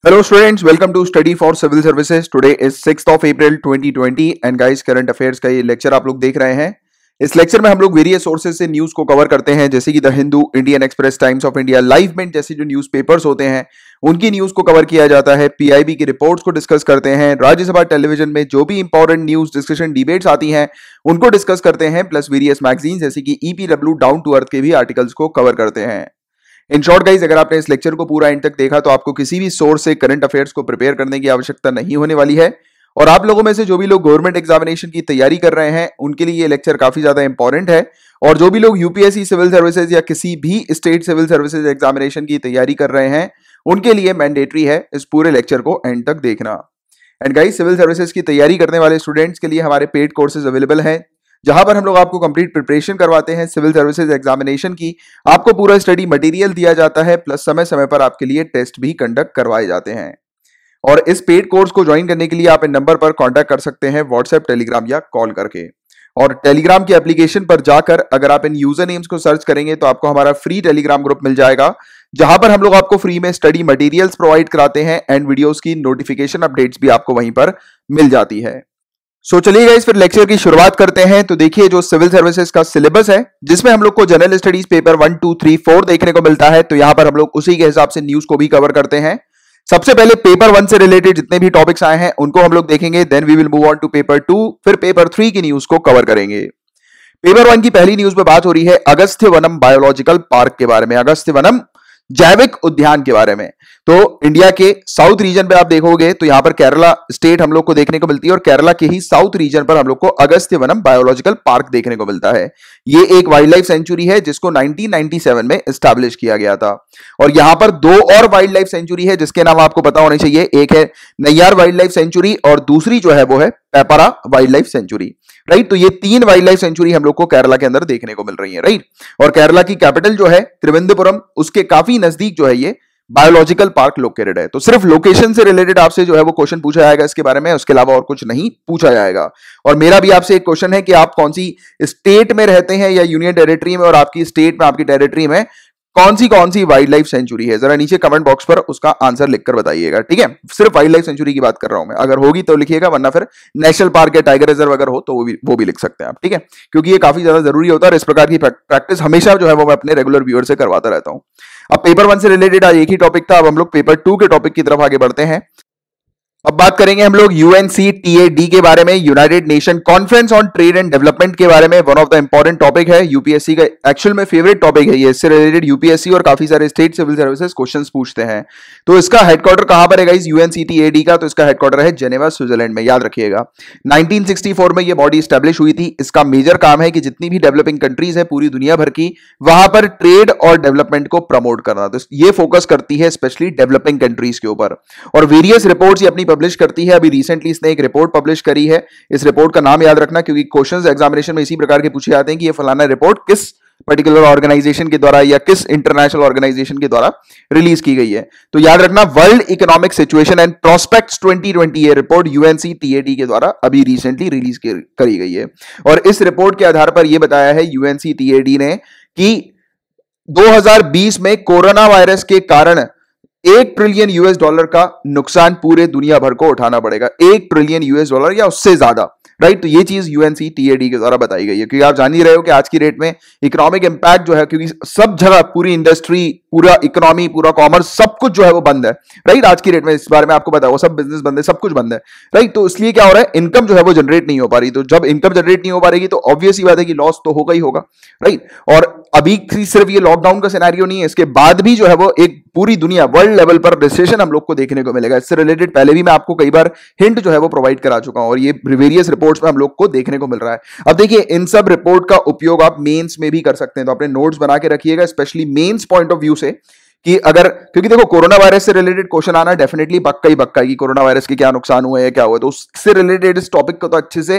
Hello students, welcome to Study for Civil Services. Today is 6th of April 2020 and guys current affairs का ये lecture आप लोग देख रहे हैं। इस लेक्चर में हम लोग वेरियस सोर्सेज से न्यूज को कवर करते हैं, जैसे कि the Hindu, Indian Express, Times of India, Live Mint जैसे जो न्यूज पेपर्स होते हैं उनकी न्यूज को कवर किया जाता है। पीआईबी की रिपोर्ट्स को डिस्कस करते हैं, राज्यसभा टेलीविजन में जो भी इंपॉर्टेंट न्यूज डिस्कशन डिबेट्स आती हैं उनको डिस्कस करते हैं, प्लस वेरियस मैगजीन जैसे कि ईपीडब्ल्यू डाउन टू अर्थ के भी आर्टिकल्स को कवर करते हैं। इन शॉर्ट गाइज, अगर आपने इस लेक्चर को पूरा एंड तक देखा तो आपको किसी भी सोर्स से करंट अफेयर्स को प्रिपेयर करने की आवश्यकता नहीं होने वाली है। और आप लोगों में से जो भी लोग गवर्नमेंट एग्जामिनेशन की तैयारी कर रहे हैं उनके लिए ये लेक्चर काफी ज्यादा इंपॉर्टेंट है। और जो भी लोग यूपीएससी सिविल सर्विसेज या किसी भी स्टेट सिविल सर्विसेज एग्जामिनेशन की तैयारी कर रहे हैं उनके लिए मैंडेटरी है इस पूरे लेक्चर को एंड तक देखना। एंड गाइज, सिविल सर्विसेज की तैयारी करने वाले स्टूडेंट्स के लिए हमारे पेड कोर्सेज अवेलेबल हैं, जहां पर हम लोग आपको कंप्लीट प्रिपरेशन करवाते हैं सिविल सर्विसेज एग्जामिनेशन की। आपको पूरा स्टडी मटेरियल दिया जाता है, प्लस समय समय पर आपके लिए टेस्ट भी कंडक्ट करवाए जाते हैं। और इस पेड कोर्स को ज्वाइन करने के लिए आप इन नंबर पर कांटेक्ट कर सकते हैं व्हाट्सएप, टेलीग्राम या कॉल करके। और टेलीग्राम की एप्लीकेशन पर जाकर अगर आप इन यूजर नेम्स को सर्च करेंगे तो आपको हमारा फ्री टेलीग्राम ग्रुप मिल जाएगा, जहां पर हम लोग आपको फ्री में स्टडी मटेरियल्स प्रोवाइड कराते हैं एंड वीडियोस की नोटिफिकेशन अपडेट्स भी आपको वहीं पर मिल जाती है। सो चलिए गाइस, फिर लेक्चर की शुरुआत करते हैं। तो देखिए, जो सिविल सर्विसेज का सिलेबस है जिसमें हम लोग को जनरल स्टडीज पेपर 1, 2, 3, 4 देखने को मिलता है, तो यहां पर हम लोग उसी के हिसाब से न्यूज को भी कवर करते हैं। सबसे पहले पेपर 1 से रिलेटेड जितने भी टॉपिक्स आए हैं उनको हम लोग देखेंगे, then we will move on to paper 2, फिर पेपर 3 की न्यूज को कवर करेंगे। पेपर 1 की पहली न्यूज में बात हो रही है अगस्त्य वनम बायोलॉजिकल पार्क के बारे में, अगस्त्य वनम जैविक उद्यान के बारे में। तो इंडिया के साउथ रीजन पे आप देखोगे तो यहां पर केरला स्टेट हम लोग को देखने को मिलती है, और केरला के ही साउथ रीजन पर हम लोग को अगस्त्य वनम बायोलॉजिकल पार्क देखने को मिलता है। ये एक वाइल्ड लाइफ सेंचुरी है जिसको 1997 में एस्टैब्लिश किया गया था। और यहां पर दो और वाइल्ड लाइफ सेंचुरी है जिसके नाम आपको पता होने चाहिए, एक है नैयार वाइल्ड लाइफ सेंचुरी और दूसरी जो है वो है पेपरा वाइल्ड लाइफ सेंचुरी। राइट, तो ये 3 वाइल्ड लाइफ सेंचुरी हम लोग को केरला के अंदर देखने को मिल रही है। राइट, और केरला की कैपिटल जो है त्रिवेंद्रपुरम, उसके काफी नजदीक जो है ये बायोलॉजिकल पार्क लोकेटेड है। तो सिर्फ लोकेशन से रिलेटेड आपसे जो है वो क्वेश्चन पूछा जाएगा इसके बारे में, उसके अलावा और कुछ नहीं पूछा जाएगा। और मेरा भी आपसे एक क्वेश्चन है कि आप कौन सी स्टेट में रहते हैं या यूनियन टेरिटरी में, और आपकी स्टेट में, आपकी टेरिटरी में कौन सी वाइल्ड लाइफ सेंचुरी है, जरा नीचे कमेंट बॉक्स पर उसका आंसर लिखकर बताइएगा। ठीक है, सिर्फ वाइल्ड लाइफ सेंचुरी की बात कर रहा हूं मैं, अगर होगी तो लिखिएगा, वरना फिर नेशनल पार्क या टाइगर रिजर्व अगर हो तो वो भी लिख सकते हैं आप। ठीक है, क्योंकि ये काफी ज्यादा जरूरी होता है और इस प्रकार की प्रैक्टिस हमेशा जो है वो मैं अपने रेगुलर व्यूअर से करवाता रहता हूं। अब पेपर 1 से रिलेटेड आज एक ही टॉपिक था, अब हम लोग पेपर 2 के टॉपिक की तरफ आगे बढ़ते हैं। अब बात करेंगे हम लोग UNCTAD के बारे में, United Nation Conference on Trade and Development के बारे में। One of the important topic है, यूपीएससी का एक्चुअल में फेवरेट टॉपिक है ये। इससे रिलेटेड यूपीएससी और काफी सारे स्टेट सिविल सर्विसेज क्वेश्चंस पूछते हैं। तो इसका हेडक्वार्टर कहां पर है गाइस, UNCTAD का? तो इसका हेडक्वार्टर है जेनेवा, स्विट्जरलैंड में, याद रखिएगा। 1964 में ये बॉडी स्टैब्लिश हुई थी। इसका मेजर काम है कि जितनी भी डेवलपिंग कंट्रीज है पूरी दुनिया भर की, वहां पर ट्रेड और डेवलपमेंट को प्रमोट करना। तो ये फोकस करती है स्पेशली डेवलपिंग कंट्रीज के ऊपर, और वेरियस रिपोर्ट्स ये अपनी पब्लिश करती है। अभी रिसेंटली इसने एक रिपोर्ट पब्लिश करी है, इस रिपोर्ट का नाम याद रखना क्योंकि क्वेश्चंस एग्जामिनेशन में इसी प्रकार के पूछे जाते हैं कि ये फलाना रिपोर्ट किस पर्टिकुलर ऑर्गेनाइजेशन के द्वारा या किस इंटरनेशनल ऑर्गेनाइजेशन के द्वारा रिलीज की गई है। तो याद रखना, World Economic Situation and Prospects 2020 ये रिपोर्ट UNCTAD के द्वारा अभी रिसेंटली रिलीज करी गई है। और इस रिपोर्ट के आधार पर यह बताया है UNCTAD ने कि 2020 में कोरोना वायरस के कारण $1 ट्रिलियन का नुकसान पूरे दुनिया भर को उठाना पड़ेगा, $1 ट्रिलियन या उससे ज्यादा। राइट, तो ये चीज UNCTAD के द्वारा बताई गई है, क्योंकि आप जान ही रहे हो कि आज की डेट में इकोनॉमिक इंपैक्ट जो है, क्योंकि सब जगह पूरी इंडस्ट्री, पूरा इकोनॉमी, पूरा कॉमर्स, सब कुछ जो है वो बंद है। राइट, आज की डेट में इस बारे में आपको पता है, वो सब बिजनेस बंद है, सब कुछ बंद है। राइट, तो इसलिए क्या हो रहा है, इनकम जो है वो जनरेट नहीं हो पा रही। तो जब इनकम जनरेट नहीं हो पा रही तो ऑब्वियस ही बात है कि लॉस तो होगा ही होगा। राइट, और अभी सिर्फ ये लॉकडाउन का सिनेरियो नहीं है, इसके बाद भी जो है वो एक पूरी दुनिया वर्ल्ड लेवल पर रिसेशन हम लोग को देखने को मिलेगा। इससे रिलेटेड पहले भी मैं आपको कई बार हिंट जो है वो प्रोवाइड करा चुका हूं, और ये वेरियस रिपोर्ट्स में हम लोग को देखने को मिल रहा है। अब देखिए, इन सब रिपोर्ट का उपयोग आप मेंस में भी कर सकते हैं, तो अपने नोट्स बना के रखिएगा, specially mains point of view से, कि अगर, क्योंकि देखो कोरोना वायरस से रिलेटेड क्वेश्चन आना डेफिनेटली पक्का ही पक्का है कि कोरोना वायरस के क्या नुकसान हुए हैं, क्या हुआ, तो उससे रिलेटेड इस टॉपिक को तो अच्छे से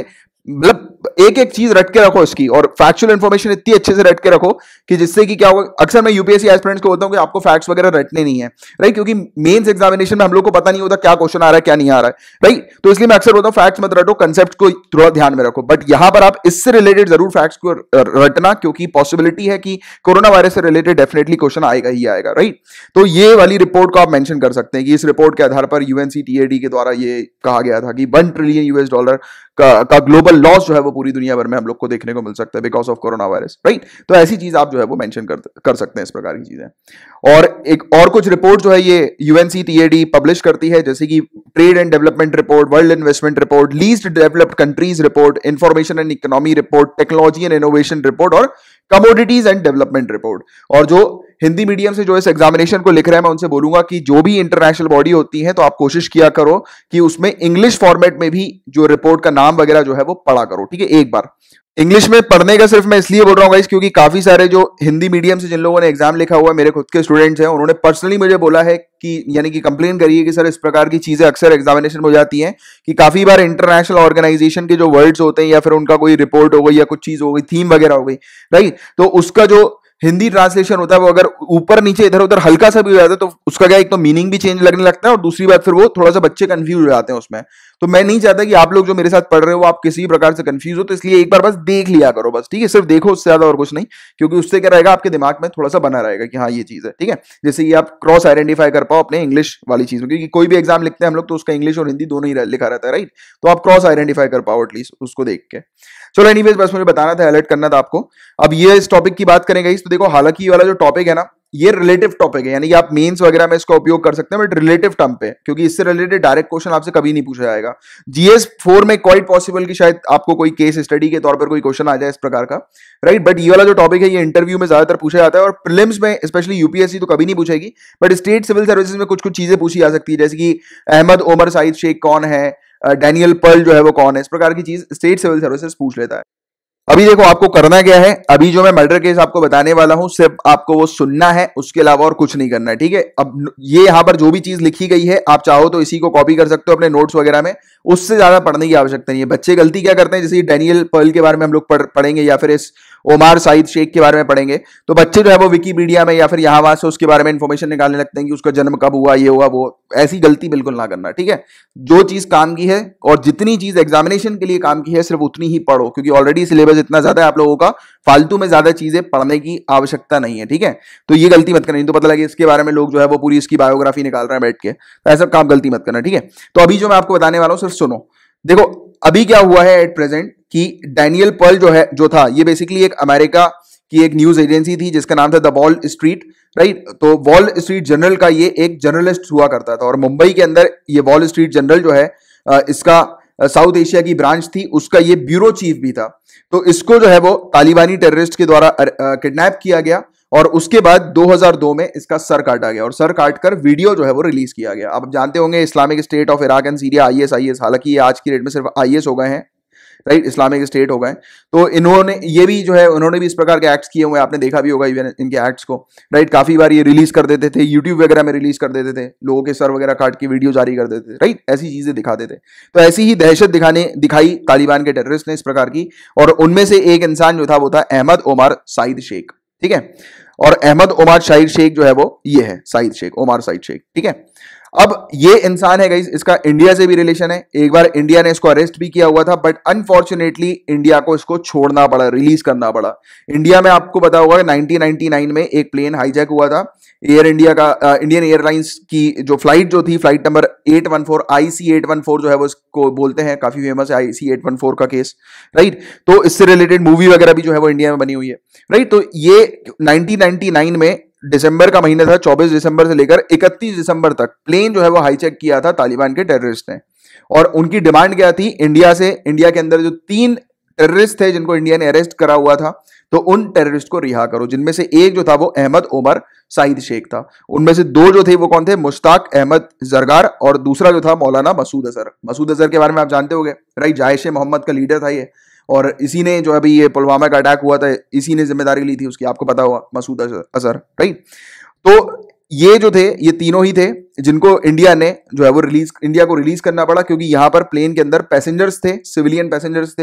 मतलब एक एक चीज रट के रखो इसकी, और फैक्चुअल इन्फॉर्मेशन इतनी अच्छे से रट के रखो कि जिससे कि क्या होगा, अक्सर मैं यूपीएससी एस्पिरेंट्स को बोलता हूं कि आपको फैक्ट्स वगैरह रटने नहीं है, राइट, क्योंकि मेंस एग्जामिनेशन में हम लोग को पता नहीं होता क्या क्वेश्चन आ रहा है क्या नहीं आ रहा है, राइट। तो इसलिए मैं अक्सर बोलता हूं फैक्ट्स मत रटो, कंसेप्ट को थोड़ा ध्यान में रखो, बट यहां पर आप इससे रिलेटेड जरूर फैक्ट्स को रटना, क्योंकि पॉसिबिलिटी है कि कोरोना वायरस से रिलेटेड डेफिनेटली क्वेश्चन आएगा ही आएगा, राइट। तो ये वाली रिपोर्ट को आप मेंशन कर सकते हैं कि इस रिपोर्ट के आधार पर यूएनसीटीएडी के द्वारा ये कहा गया था कि $1 ट्रिलियन US का ग्लोबल लॉस जो है वो पूरी दुनिया भर में हम लोग को देखने को मिल सकता है because of corona virus, right. तो ऐसी चीज आप जो है वो मेंशन कर सकते हैं, इस प्रकार की चीजें। और एक और कुछ रिपोर्ट जो है ये यूएनसीटीएडी पब्लिश करती है, जैसे कि Trade and Development Report, World Investment Report, Least Developed Countries Report, Information and Economy Report, Technology and Innovation Report और कमोडिटीज एंड डेवलपमेंट रिपोर्ट। और जो हिंदी मीडियम से जो इस एग्जामिनेशन को लिख रहे हैं, मैं उनसे बोलूंगा कि जो भी इंटरनेशनल बॉडी होती है तो आप कोशिश किया करो कि उसमें इंग्लिश फॉर्मेट में भी जो रिपोर्ट का नाम वगैरह जो है वो पढ़ा करो, ठीक है। एक बार इंग्लिश में पढ़ने का सिर्फ मैं इसलिए बोल रहा हूँ गाइस, क्योंकि काफी सारे जो हिंदी मीडियम से जिन लोगों ने एग्जाम लिखा हुआ है, मेरे खुद के स्टूडेंट्स हैं, उन्होंने पर्सनली मुझे बोला है कि यानी कि कंप्लेन करिए कि सर इस प्रकार की चीजें अक्सर एग्जामिनेशन में हो जाती हैं कि काफी बार इंटरनेशनल ऑर्गेनाइजेशन के जो वर्ड्स होते हैं या फिर उनका कोई रिपोर्ट हो गई या कुछ चीज हो गई, थीम वगैरह हो गई, राइट, तो उसका जो हिंदी ट्रांसलेशन होता है वो अगर ऊपर नीचे इधर उधर हल्का सा भी हो जाता है तो उसका क्या, एक तो मीनिंग भी चेंज लगने लगता है और दूसरी बात फिर वो थोड़ा सा बच्चे कंफ्यूज हो जाते हैं उसमें। तो मैं नहीं चाहता कि आप लोग जो मेरे साथ पढ़ रहे हो आप किसी प्रकार से कंफ्यूज हो, तो इसलिए एक बार बस देख लिया करो, बस, ठीक है, सिर्फ देखो, उससे ज्यादा और कुछ नहीं, क्योंकि उससे क्या रहेगा, आपके दिमाग में थोड़ा सा बना रहेगा कि हाँ ये चीज है, ठीक है। जैसे कि आप क्रॉस आइडेंटिफाई कर पाओ अपने इंग्लिश वाली चीज में, क्योंकि कोई भी एग्जाम लिखते हैं हम लोग तो उसका इंग्लिश और हिंदी दोनों ही लिखा रहता है, राइट। तो आप क्रॉस आइडेंटिफाई कर पाओ एटलीस्ट उसको देख के। चलो एनीवेज, बस मुझे बताना था, अलर्ट करना था आपको। अब ये इस टॉपिक की बात करेंगे, तो देखो हालांकि ये वाला जो टॉपिक है ना, ये रिलेटिव टॉपिक है, यानी कि आप मेंस वगैरह में इसका उपयोग कर सकते हैं, बट रिलेटिव टर्म पे, क्योंकि इससे रिलेटेड डायरेक्ट क्वेश्चन आपसे कभी नहीं पूछा जाएगा। जीएस 4 में क्वाइट पॉसिबल कि शायद आपको कोई केस स्टडी के तौर पर कोई क्वेश्चन आ जाए इस प्रकार का, राइट। बट ये वाला जो टॉपिक है ये इंटरव्यू में ज्यादातर पूछा जाता है, और प्रीलिम्स में स्पेशली यूपीएससी तो कभी नहीं पूछेगी, बट स्टेट सिविल सर्विसेज में कुछ कुछ चीजें पूछी जा सकती है, जैसे कि अहमद ओमर साइद शेख कौन है, डैनियल पर्ल जो है वो कौन है, इस प्रकार की चीज स्टेट सिविल सर्विसेज पूछ लेता है। अभी देखो आपको करना क्या है, अभी जो मैं मर्डर केस आपको बताने वाला हूं सिर्फ आपको वो सुनना है, उसके अलावा और कुछ नहीं करना है, ठीक है। अब ये यहां पर जो भी चीज लिखी गई है आप चाहो तो इसी को कॉपी कर सकते हो अपने नोट्स वगैरह में, उससे ज्यादा पढ़ने की आवश्यकता नहीं है। बच्चे गलती क्या करते हैं, जैसे डैनियल पर्ल के बारे में हम लोग पढ़ेंगे या फिर इस ओमार साइद शेख के बारे में पढ़ेंगे, तो बच्चे जो है वो विकीपीडिया में या फिर यहाँ वहां से उसके बारे में इंफॉर्मेशन निकालने लगते हैं कि उसका जन्म कब हुआ, ये हुआ वो। ऐसी गलती बिल्कुल ना करना, ठीक है। जो चीज काम की है और जितनी चीज एग्जामिनेशन के लिए काम की है सिर्फ उतनी ही पढ़ो, क्योंकि ऑलरेडी सिलेबस इतना ज्यादा है आप लोगों का, फालतू में ज्यादा चीजें पढ़ने की आवश्यकता नहीं है, ठीक है। तो ये गलती मत करना, नहीं तो पता लगे इसके बारे में लोग जो है वो पूरी इसकी बायोग्राफी निकाल रहे हैं बैठ के, तो ऐसा काम गलती मत करना, ठीक है। तो अभी जो मैं आपको बताने वाला हूं सिर्फ सुनो। देखो अभी क्या हुआ है एट प्रेजेंट कि डैनियल पर्ल जो था ये बेसिकली एक अमेरिका की एक न्यूज एजेंसी थी जिसका नाम था द वॉल स्ट्रीट, राइट। तो वॉल स्ट्रीट जर्नल का ये एक जर्नलिस्ट हुआ करता था, और मुंबई के अंदर ये वॉल स्ट्रीट जर्नल जो है इसका साउथ एशिया की ब्रांच थी, उसका ये ब्यूरो चीफ भी था। तो इसको जो है वो तालिबानी टेररिस्ट के द्वारा किडनैप किया गया, और उसके बाद 2002 में इसका सर काटा गया, और सर काटकर वीडियो जो है वो रिलीज किया गया। आप जानते होंगे Islamic State of Iraq and Syria, IS, हालांकि ये आज की डेट में सिर्फ आईएस हो गए हैं, राइट, इस्लामिक स्टेट हो गए। तो इन्होंने ये भी जो है उन्होंने भी इस प्रकार के एक्ट्स किए हुए, आपने देखा भी होगा इवन इनके एक्ट्स को, राइट। काफी बार ये रिलीज कर देते थे, यूट्यूब वगैरह में रिलीज कर देते थे, लोगों के सर वगैरह काट के वीडियो जारी कर देते थे, राइट, ऐसी चीजें दिखाते थे। तो ऐसी ही दहशत दिखाई तालिबान के टेररिस्ट ने इस प्रकार की, और उनमें से एक इंसान जो था वो था अहमद ओमर साइद शेख, ठीक है। और अहमद ओमर साइद शेख जो है वो ये है साइद शेख, ओमर साइद शेख, ठीक है। अब ये इंसान है गाइस, इसका इंडिया से भी रिलेशन है। एक बार इंडिया ने इसको अरेस्ट भी किया हुआ था, बट अनफॉर्चुनेटली इंडिया को इसको छोड़ना पड़ा, रिलीज करना पड़ा। इंडिया में आपको पता होगा 1999 में एक प्लेन हाईजैक हुआ था एयर इंडिया का, इंडियन एयरलाइंस की जो फ्लाइट जो थी, फ्लाइट नंबर 814 IC814 जो है वो इसको बोलते हैं, काफी फेमस है IC814 का केस, राइट। तो इससे रिलेटेड मूवी वगैरह भी जो है वो इंडिया में बनी हुई है, राइट। तो ये 1999 में दिसंबर का महीना था, 24 दिसंबर से लेकर 31 दिसंबर तक प्लेन जो है वो हाईजैक किया था तालिबान के टेररिस्ट ने। और उनकी डिमांड क्या थी, इंडिया से, इंडिया के अंदर जो 3 टेररिस्ट थे जिनको इंडिया ने अरेस्ट करा हुआ था, तो उन टेररिस्ट को रिहा करो, जिनमें से एक जो था वो अहमद ओमर साइद शेख था। उनमें से 2 जो थे वो कौन थे, मुश्ताक अहमद जरगार, और दूसरा जो था मौलाना मसूद अजहर। मसूद अजहर के बारे में आप जानते होंगे, राइट, जायश मोहम्मद का लीडर था ये, और इसी ने जो अभी ये पुलवामा का अटैक हुआ था इसी ने जिम्मेदारी ली थी उसकी, आपको पता हुआ, मसूद अजहर, राइट। तो ये जो थे ये तीनों ही थे जिनको इंडिया ने जो है वो इंडिया को रिलीज करना पड़ा, क्योंकि यहां पर प्लेन के अंदर पैसेंजर्स थे, सिविलियन पैसेंजर्स थे,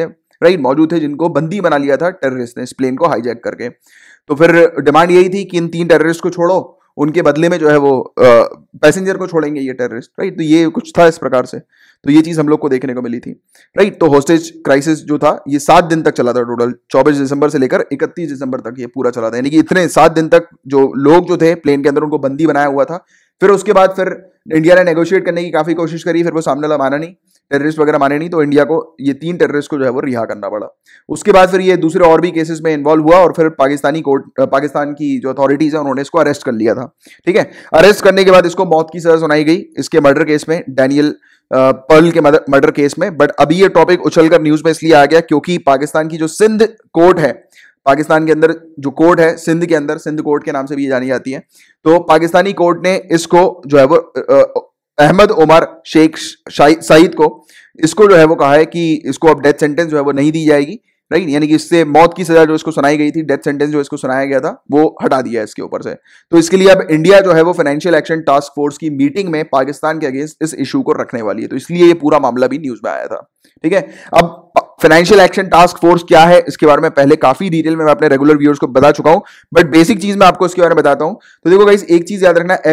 राइट, मौजूद थे जिनको बंदी बना लिया था टेररिस्ट ने इस प्लेन को हाईजैक करके। तो फिर डिमांड यही थी कि इन 3 टेररिस्ट को छोड़ो, उनके बदले में जो है वो पैसेंजर को छोड़ेंगे ये टेररिस्ट, राइट। तो ये कुछ था इस प्रकार से, तो ये चीज हम लोग को देखने को मिली थी, राइट। तो होस्टेज क्राइसिस जो था ये 7 दिन तक चला था टोटल, 24 दिसंबर से लेकर 31 दिसंबर तक ये पूरा चला था, यानी कि इतने 7 दिन तक जो लोग जो थे प्लेन के अंदर उनको बंदी बनाया हुआ था। फिर उसके बाद फिर इंडिया ने नेगोशिएट करने की काफी कोशिश करी, फिर वो सामने वाला माना नहीं, टेररिस्ट वगैरह माने नहीं, तो इंडिया को ये 3 टेररिस्ट को जो है वो रिहा करना पड़ा। उसके बाद फिर ये दूसरे और भी केसेस में इन्वॉल्व हुआ और फिर पाकिस्तानी कोर्ट, पाकिस्तान की जो अथॉरिटीज है उन्होंने इसको अरेस्ट कर लिया था, ठीक है। अरेस्ट करने के बाद इसको मौत की सजा सुनाई गई इसके मर्डर केस में, डैनियल पर्ल के मर्डर केस में। बट अभी ये टॉपिक उछलकर न्यूज में इसलिए आ गया क्योंकि पाकिस्तान की जो सिंध कोर्ट है, पाकिस्तान के अंदर जो कोर्ट है सिंध के अंदर, सिंध कोर्ट के नाम से भी ये जानी जाती है, तो पाकिस्तानी कोर्ट ने इसको जो है वो अहमद उमर शेख सईद को, इसको जो है वो कहा है कि इसको अब डेथ सेंटेंस जो है वो नहीं दी जाएगी, राइट। यानी कि इससे मौत की सजा जो इसको सुनाई गई थी, डेथ सेंटेंस जो इसको सुनाया गया था, वो हटा दिया है इसके ऊपर से। तो इसके लिए अब इंडिया जो है वो फाइनेंशियल एक्शन टास्क फोर्स की मीटिंग में पाकिस्तान के अगेंस्ट इस इशू को रखने वाली है, तो इसलिए ये पूरा मामला भी न्यूज में आया था, ठीक है। अब फाइनेंशियल एक्शन टास्क फोर्स क्या है इसके बारे में पहले काफी डिटेल में मैं अपने रेगुलर व्यूअर्स को बता चुका हूं, बट बेसिक चीज मैं आपको इसके बारे में बताता हूं। तो देखो गाइस, एक चीज याद रखना,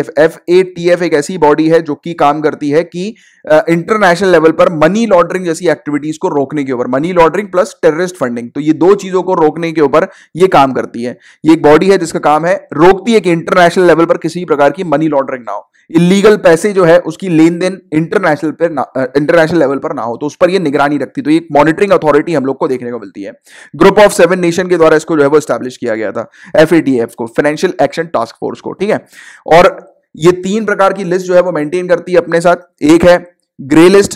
FATF एक ऐसी बॉडी है जो कि काम करती है कि इंटरनेशनल लेवल पर मनी लॉन्ड्रिंग जैसी एक्टिविटीज को रोकने के ऊपर, money laundering plus terrorist funding, तो ये 2 चीजों को रोकने के ऊपर ये काम करती है। ये एक बॉडी है जिसका काम है, रोकती है कि इंटरनेशनल लेवल पर किसी प्रकार की मनी लॉन्ड्रिंग ना हो, इलीगल पैसे जो है उसकी लेन देन इंटरनेशनल लेवल पर ना हो, तो उस पर ये निगरानी रखती, तो एक मॉनिटरिंग अथॉरिटी हम लोग को देखने को मिलती है। ग्रुप ऑफ 7 नेशन के द्वारा इसको जो है वो एस्टैब्लिश किया गया था, FATF को, फाइनेंशियल एक्शन टास्क फोर्स को, ठीक है। और ये 3 प्रकार की लिस्ट जो है वो मेंटेन करती है अपने साथ, एक है ग्रे लिस्ट,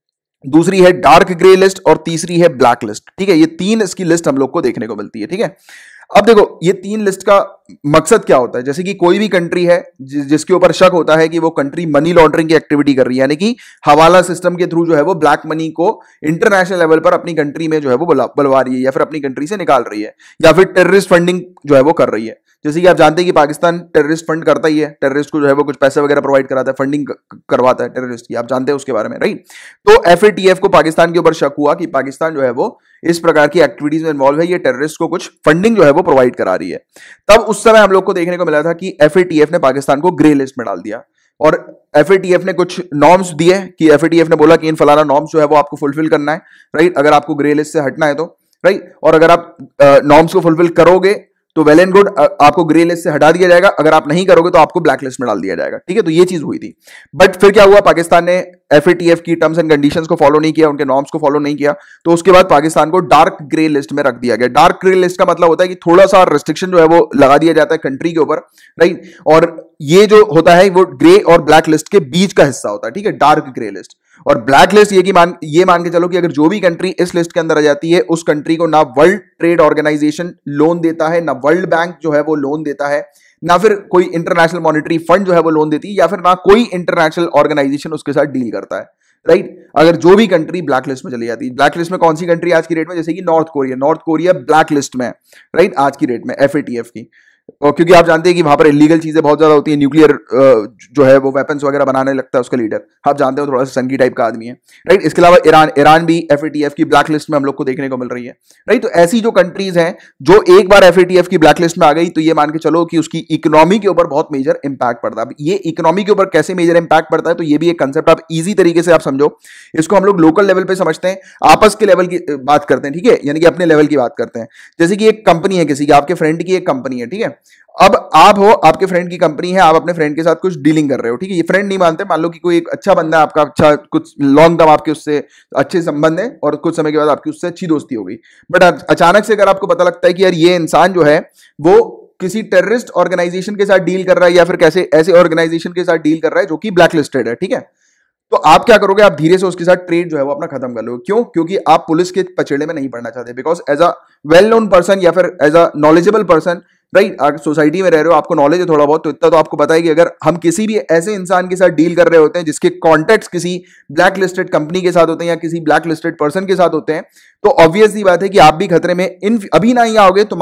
दूसरी है डार्क ग्रे लिस्ट और तीसरी है ब्लैक लिस्ट, ठीक है। ये 3 इसकी लिस्ट हम लोग को देखने को मिलती है, ठीक है। अब देखो ये 3 लिस्ट का मकसद क्या होता है, जैसे कि कोई भी कंट्री है जिसके ऊपर शक होता है कि वो कंट्री मनी लॉन्ड्रिंग की एक्टिविटी कर रही है, यानी कि हवाला सिस्टम के थ्रू जो है वो ब्लैक मनी को इंटरनेशनल लेवल पर अपनी कंट्री में जो है वो बुलवा रही है या फिर अपनी कंट्री से निकाल रही है, या फिर टेररिस्ट फंडिंग जो है वो कर रही है। जैसे कि आप जानते हैं कि पाकिस्तान टेररिस्ट फंड करता ही है, टेररिस्ट को जो है वो कुछ पैसे वगैरह प्रोवाइड कराता है, फंडिंग करवाता है टेररिस्ट की, आप जानते हैं उसके बारे में, राइट। तो FATF को पाकिस्तान के ऊपर शक हुआ कि पाकिस्तान जो है वो इस प्रकार की एक्टिविटीज में इन्वॉल्व है, ये टेररिस्ट को कुछ फंडिंग जो है वो प्रोवाइड करा रही है। तब उस समय हम लोग को देखने को मिला था कि FATF ने पाकिस्तान को ग्रे लिस्ट में डाल दिया और FATF ने कुछ नॉर्म्स दिए कि FATF ने बोला कि इन फलाना नॉर्म्स जो है वो आपको फुलफिल करना है, राइट, अगर आपको ग्रे लिस्ट से हटना है तो, राइट। और अगर आप नॉर्म्स को फुलफिल करोगे तो वेल एंड गुड, आपको ग्रे लिस्ट से हटा दिया जाएगा, अगर आप नहीं करोगे तो आपको ब्लैक लिस्ट में डाल दिया जाएगा, ठीक है। तो ये चीज हुई थी। बट फिर क्या हुआ, पाकिस्तान ने FATF की टर्म्स एंड कंडीशंस को फॉलो नहीं किया, उनके नॉर्म्स को फॉलो नहीं किया, तो उसके बाद पाकिस्तान को डार्क ग्रे लिस्ट में रख दिया गया। डार्क ग्रे लिस्ट का मतलब होता है कि थोड़ा सा रिस्ट्रिक्शन जो है वो लगा दिया जाता है कंट्री के ऊपर, राइट। और ये जो होता है वो ग्रे और ब्लैक लिस्ट के बीच का हिस्सा होता है, ठीक है, डार्क ग्रे लिस्ट। और ब्लैक लिस्ट ये मान के चलो कि अगर जो भी कंट्री इस लिस्ट के अंदर आ जाती है, उस कंट्री को ना वर्ल्ड ट्रेड ऑर्गेनाइजेशन लोन देता है, ना वर्ल्ड बैंक जो है वो लोन देता है, ना फिर कोई इंटरनेशनल मॉनिटरी फंड जो है वो लोन देती है, या फिर ना कोई इंटरनेशनल ऑर्गेनाइजेशन उसके साथ डील करता है, राइट। अगर जो भी कंट्री ब्लैक लिस्ट में चली जाती है, ब्लैक लिस्ट में कौन सी कंट्री आज की डेट में, जैसे कि नॉर्थ कोरिया ब्लैक लिस्ट में, राइट, आज की डेट में FATF की, और क्योंकि आप जानते हैं कि वहां पर इलीगल चीजें बहुत ज्यादा होती है, न्यूक्लियर जो है वो वेपन्स वगैरह बनाने लगता है उसका लीडर, आप जानते हो, थोड़ा सा संगी टाइप का आदमी है, राइट। इसके अलावा ईरान भी FATF की ब्लैक लिस्ट में हम लोग को देखने को मिल रही है, राइट। तो ऐसी जो कंट्रीज हैं जो एक बार FATF की ब्लैक लिस्ट में आ गई, तो ये मान के चलो कि उसकी इकोनॉमी के ऊपर बहुत मेजर इंपैक्ट पड़ता है। अब ये इकोनॉमी के ऊपर कैसे मेजर इंपैक्ट पड़ता है, तो ये भी एक कंसेप्ट आप इजी तरीके से आप समझो, इसको हम लोग लोकल लेवल पे समझते हैं, आपस के लेवल की बात करते हैं, ठीक है, यानी कि अपने लेवल की बात करते हैं। जैसे कि एक कंपनी है किसी की, आपके फ्रेंड की एक कंपनी है, ठीक है। अब आप हो, आपके फ्रेंड की कंपनी है, आप अपने फ्रेंड के साथ कुछ डीलिंग कर रहे हो, ठीक है, ये फ्रेंड नहीं मानते, मान लो कि कोई एक अच्छा बंदा है आपका, अच्छा कुछ लॉन्ग टर्म आपके उससे अच्छे संबंध है और कुछ समय के बाद आपकी उससे अच्छी दोस्ती हो गई, बट अचानक से अगर आपको पता लगता है कि यार ये इंसान जो है वो किसी टेररिस्ट ऑर्गेनाइजेशन के साथ डील कर रहा है या फिर कैसे ऐसे ऑर्गेनाइजेशन के साथ डील कर रहा है जो कि ब्लैक लिस्टेड है, ठीक है, तो आप क्या करोगे, आप धीरे से उसके साथ ट्रेड जो है वो अपना खत्म कर लोगे। क्यों? क्योंकि आप पुलिस के पचड़े में नहीं पड़ना चाहते, because as a well known person या फिर as a knowledgeable person, right, अगर सोसाइटी में रह रहे हो, आपको नॉलेज है थोड़ा बहुत, तो इतना तो आपको पता है कि अगर हम किसी भी ऐसे इंसान के साथ डील कर रहे होते हैं जिसके कॉन्टेक्ट्स किसी ब्लैक लिस्टेड कंपनी के साथ होते हैं या किसी ब्लैक लिस्टेड पर्सन के साथ होते हैं, तो ऑब्वियस सी बात है कि आप भी खतरे में अभी ना ही आओगे तो माना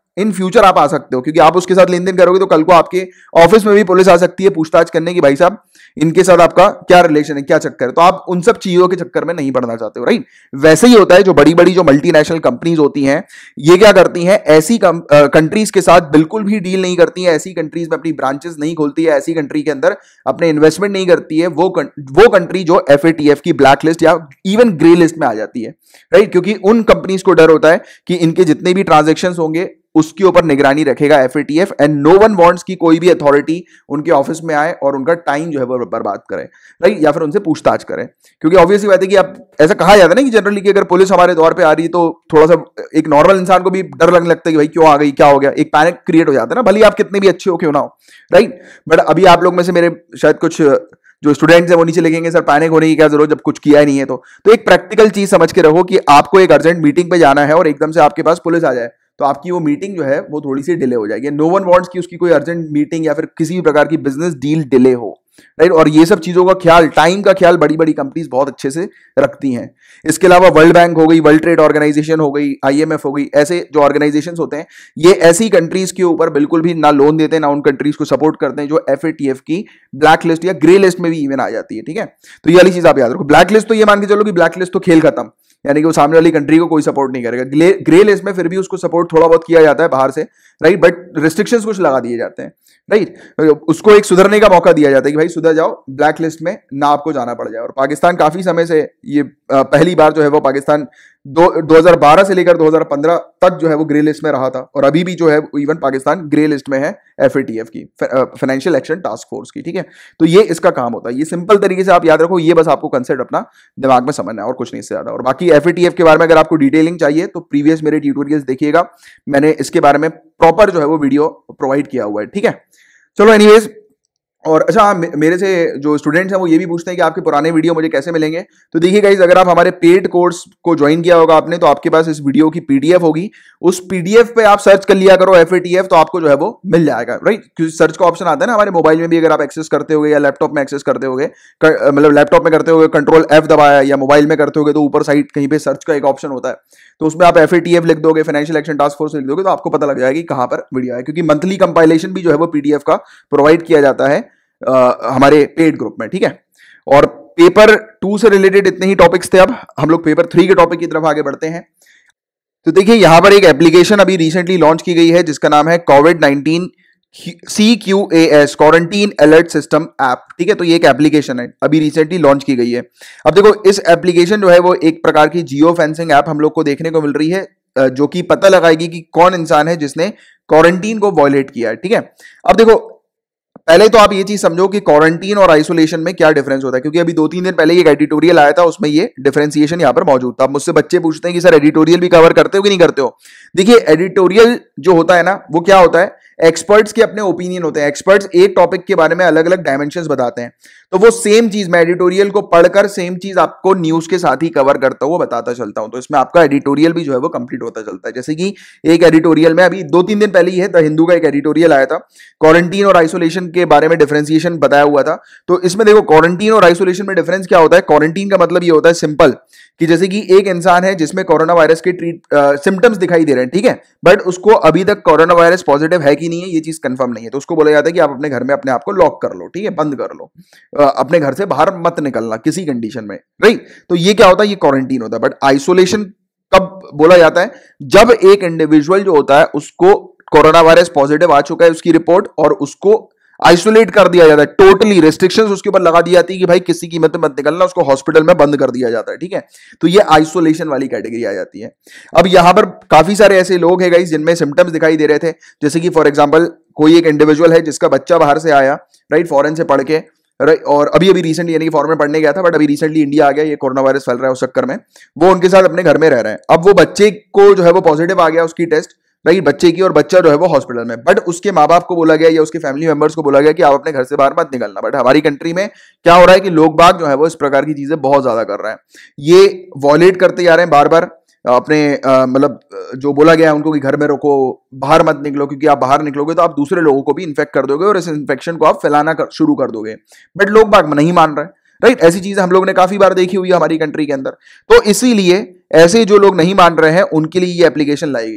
इन फ्यूचर आप आ सकते हो, क्योंकि आप उसके साथ लेन देन करोगे तो कल को आपके ऑफिस में भी पुलिस आ सकती है पूछताछ करने की, भाई साहब इनके साथ आपका क्या रिलेशन है, क्या चक्कर है। तो आप उन सब चीजों के चक्कर में नहीं पड़ना चाहते हो, राइट। वैसे ही होता है, जो बड़ी बड़ी जो मल्टीनेशनल कंपनीज होती हैं, ये क्या करती हैं, ऐसी कंट्रीज के साथ बिल्कुल भी डील नहीं करती है, ऐसी कंट्रीज में अपनी ब्रांचेस नहीं खोलती है, ऐसी कंट्री के अंदर अपने इन्वेस्टमेंट नहीं करती है। वो कंट्री जो FATF की ब्लैक लिस्ट या इवन ग्रे लिस्ट में आ जाती है, राइट। क्योंकि उन कंपनीज को डर होता है कि इनके जितने भी ट्रांजेक्शन होंगे उसके ऊपर निगरानी रखेगा FATF, and no one wants कि कोई भी अथॉरिटी उनके ऑफिस में आए और उनका टाइम जो है वो बर्बाद करे, राइट, या फिर उनसे पूछताछ करे। क्योंकि ऑब्वियसली बात है कि आप ऐसा कहा जाता है ना कि जनरली कि अगर पुलिस हमारे दौर पे आ रही है तो थोड़ा सा एक नॉर्मल इंसान को भी डर लगने लगता है कि भाई क्यों आ गई, क्या हो गया, एक पैनिक क्रिएट हो जाता है ना, भले आप कितने भी अच्छे हो क्यों ना हो, राइट। बट अभी आप लोग में से मेरे शायद कुछ जो स्टूडेंट्स हैं वो नीचे लिखेंगे सर पैनिक होने की क्या जरूरत जब कुछ किया ही नहीं है। तो एक प्रैक्टिकल चीज समझ के रहो कि आपको एक अर्जेंट मीटिंग पे जाना है और एकदम से आपके पास पुलिस आ जाए तो आपकी वो मीटिंग जो है वो थोड़ी सी डिले हो जाएगी। नो वन वांट्स कि उसकी कोई अर्जेंट मीटिंग या फिर किसी भी प्रकार की बिजनेस डील डिले हो, राइट। और ये सब चीजों का ख्याल, टाइम का ख्याल बड़ी बड़ी कंपनीज बहुत अच्छे से रखती हैं। इसके अलावा वर्ल्ड बैंक हो गई, वर्ल्ड ट्रेड ऑर्गेनाइजेशन हो गई, IMF हो गई, ऐसे जो ऑर्गेनाइजेशन होते हैं ये ऐसी कंट्रीज के ऊपर बिल्कुल भी ना लोन देते हैं, ना उन कंट्रीज को सपोर्ट करते हैं जो FATF की ब्लैक लिस्ट या ग्रे लिस्ट में भी इवन आ जाती है, ठीक है। तो ये वाली चीज आप याद रखो। ब्लैक लिस्ट तो ये मान के चलो कि ब्लैक लिस्ट तो खेल खत्म, यानी कि वो सामने वाली कंट्री को कोई सपोर्ट नहीं करेगा। ग्रे लिस्ट में फिर भी उसको सपोर्ट थोड़ा बहुत किया जाता है बाहर से, राइट, बट रिस्ट्रिक्शंस कुछ लगा दिए जाते हैं, राइट। उसको एक सुधरने का मौका दिया जाता है कि भाई सुधर जाओ, ब्लैक लिस्ट में ना आपको जाना पड़ जाए। और पाकिस्तान काफी समय से ये पहली बार जो है वो पाकिस्तान 2012 से लेकर 2015 तक जो है वो ग्रे लिस्ट में रहा था, और अभी भी जो है इवन पाकिस्तान ग्रे लिस्ट में है FATF की, फाइनेंशियल एक्शन टास्क फोर्स की, ठीक है। तो ये इसका काम होता है, ये सिंपल तरीके से आप याद रखो, ये बस आपको कंसेप्ट अपना दिमाग में समझना है और कुछ नहीं से ज्यादा। और बाकी FATF के बारे में अगर आपको डिटेलिंग चाहिए तो प्रीवियस मेरे ट्यूटोरियल्स देखिएगा, मैंने इसके बारे में प्रॉपर जो है वो वीडियो प्रोवाइड किया हुआ है, ठीक है। चलो एनीवेज, और अच्छा मेरे से जो स्टूडेंट्स हैं वो ये भी पूछते हैं कि आपके पुराने वीडियो मुझे कैसे मिलेंगे। तो देखिए गाइस, अगर आप हमारे पेड कोर्स को ज्वाइन किया होगा आपने तो आपके पास इस वीडियो की PDF होगी, उस PDF पे आप सर्च कर लिया करो FATF, तो आपको जो है वो मिल जाएगा, राइट। क्योंकि सर्च का ऑप्शन आता है ना हमारे मोबाइल में भी, अगर आप एक्सेस करते होगे या लैपटॉप में एक्सेस करते होगे, मतलब लैपटॉप में करते होगे Ctrl+F दबाया या मोबाइल में करते होगे तो ऊपर साइड कहीं पे सर्च का एक ऑप्शन होता है, तो उसमें आप FATF लिख दोगे, फाइनेंशियल एक्शन टास्क फोर्स लिख दोगे, तो आपको पता लग जाएगा कि कहां पर वीडियो है। क्योंकि मंथली कंपाइलेशन भी जो है वो PDF का प्रोवाइड किया जाता है हमारे पेड ग्रुप में, ठीक है। और पेपर 2 से रिलेटेड इतने ही टॉपिक्स थे, अब हम लोग पेपर 3 के टॉपिक की तरफ आगे बढ़ते हैं। तो देखिए यहां पर एक एप्लीकेशन अभी रिसेंटली लॉन्च की गई है जिसका नाम है COVID-19 CQAS, quarantine alert system app, ठीक है। तो ये एक एप्लीकेशन है, अभी रिसेंटली लॉन्च की गई है। अब देखो इस एप्लीकेशन जो है वो एक प्रकार की जियो फेंसिंग ऐप हम लोग को देखने को मिल रही है, जो कि पता लगाएगी कि कौन इंसान है जिसने क्वारंटीन को वॉयलेट किया है, ठीक है। अब देखो पहले तो आप ये चीज समझो कि क्वारंटीन और आइसोलेशन में क्या डिफरेंस होता है, क्योंकि अभी 2-3 दिन पहले एक एडिटोरियल आया था, उसमें ये डिफरेंशिएशन यहां पर मौजूद था। अब मुझसे बच्चे पूछते हैं कि सर एडिटोरियल भी कवर करते हो कि नहीं करते हो। देखिए एडिटोरियल जो होता है ना वो क्या होता है, एक्सपर्ट्स के अपने ओपिनियन होते हैं, एक्सपर्ट्स एक टॉपिक के बारे में अलग अलग डायमेंशंस बताते हैं, तो वो सेम चीज मैं एडिटोरियल को पढ़कर सेम चीज आपको न्यूज के साथ ही कवर करता हूं, बताता चलता हूं। तो इसमें आपका एडिटोरियल भी जो है वो कंप्लीट होता चलता है। जैसे कि एक एडिटोरियल में अभी 2-3 दिन पहले ही है द हिंदू का एक एडिटोरियल आया था, क्वारंटीन और आइसोलेशन के बारे में डिफरेंशिएशन बताया हुआ था। तो इसमें देखो क्वारंटीन और आइसोलेशन में डिफरेंस क्या होता है। क्वारंटीन का मतलब ये होता है सिंपल कि जैसे कि एक इंसान है जिसमें कोरोना वायरस के सिम्टम्स दिखाई दे रहे हैं, ठीक है, बट उसको अभी तक कोरोना वायरस पॉजिटिव है कि नहीं है ये चीज कंफर्म नहीं है, तो उसको बोला जाता है कि आप अपने घर में अपने आप को लॉक कर लो, ठीक है, बंद कर लो, अपने घर से बाहर मत निकलना किसी कंडीशन में, राइट। तो ये क्या होता है, ये क्वारंटीन होता है। बट आइसोलेशन कब बोला जाता है, जब एक इंडिविजुअल जो होता है उसको कोरोना वायरस पॉजिटिव आ चुका है उसकी रिपोर्ट, और उसको आइसोलेट कर दिया जाता है, टोटली रिस्ट्रिक्शंस उसके ऊपर लगा दी जाती है कि भाई किसी कीमत में मत निकलना, उसको हॉस्पिटल में बंद कर दिया जाता है, ठीक है। तो ये आइसोलेशन वाली कैटेगरी आ जाती है। अब यहां पर काफी सारे ऐसे लोग हैं गाइस जिनमें सिम्टम्स दिखाई दे रहे थे, जैसे कि फॉर एग्जांपल कोई एक इंडिविजुअल है जिसका बच्चा बाहर से आया, राइट, फॉरेन से पढ़ के, और अभी रिसेंटली यानी कि फॉरेन में पढ़ने गया था, बट अभी रिसेंटली इंडिया आ गया, ये कोरोना वायरस फैल रहा है उस चक्कर में वो उनके साथ अपने घर में रह रहे हैं। अब वो बच्चे को जो है वो पॉजिटिव आ गया उसकी टेस्ट, राइट, बच्चे की, और बच्चा जो है वो हॉस्पिटल में, बट उसके माँ बाप को बोला गया या उसके फैमिली मेंबर्स को बोला गया कि आप अपने घर से बाहर मत निकलना। बट हमारी कंट्री में क्या हो रहा है कि लोग बाग जो है वो इस प्रकार की चीजें बहुत ज्यादा कर रहे हैं, ये वॉयलेट करते जा रहे हैं बार बार अपने मतलब जो बोला गया है उनको कि घर में रखो, बाहर मत निकलो, क्योंकि आप बाहर निकलोगे तो आप दूसरे लोगों को भी इन्फेक्ट कर दोगे और इस इन्फेक्शन को आप फैलाना शुरू कर दोगे। बट लोग बाग नहीं मान रहे, राइट। ऐसी चीजें हम लोग ने काफी बार देखी हुई है हमारी कंट्री के अंदर, तो इसीलिए ऐसे जो लोग नहीं मान रहे हैं उनके लिए ये एप्लीकेशन लाई गई।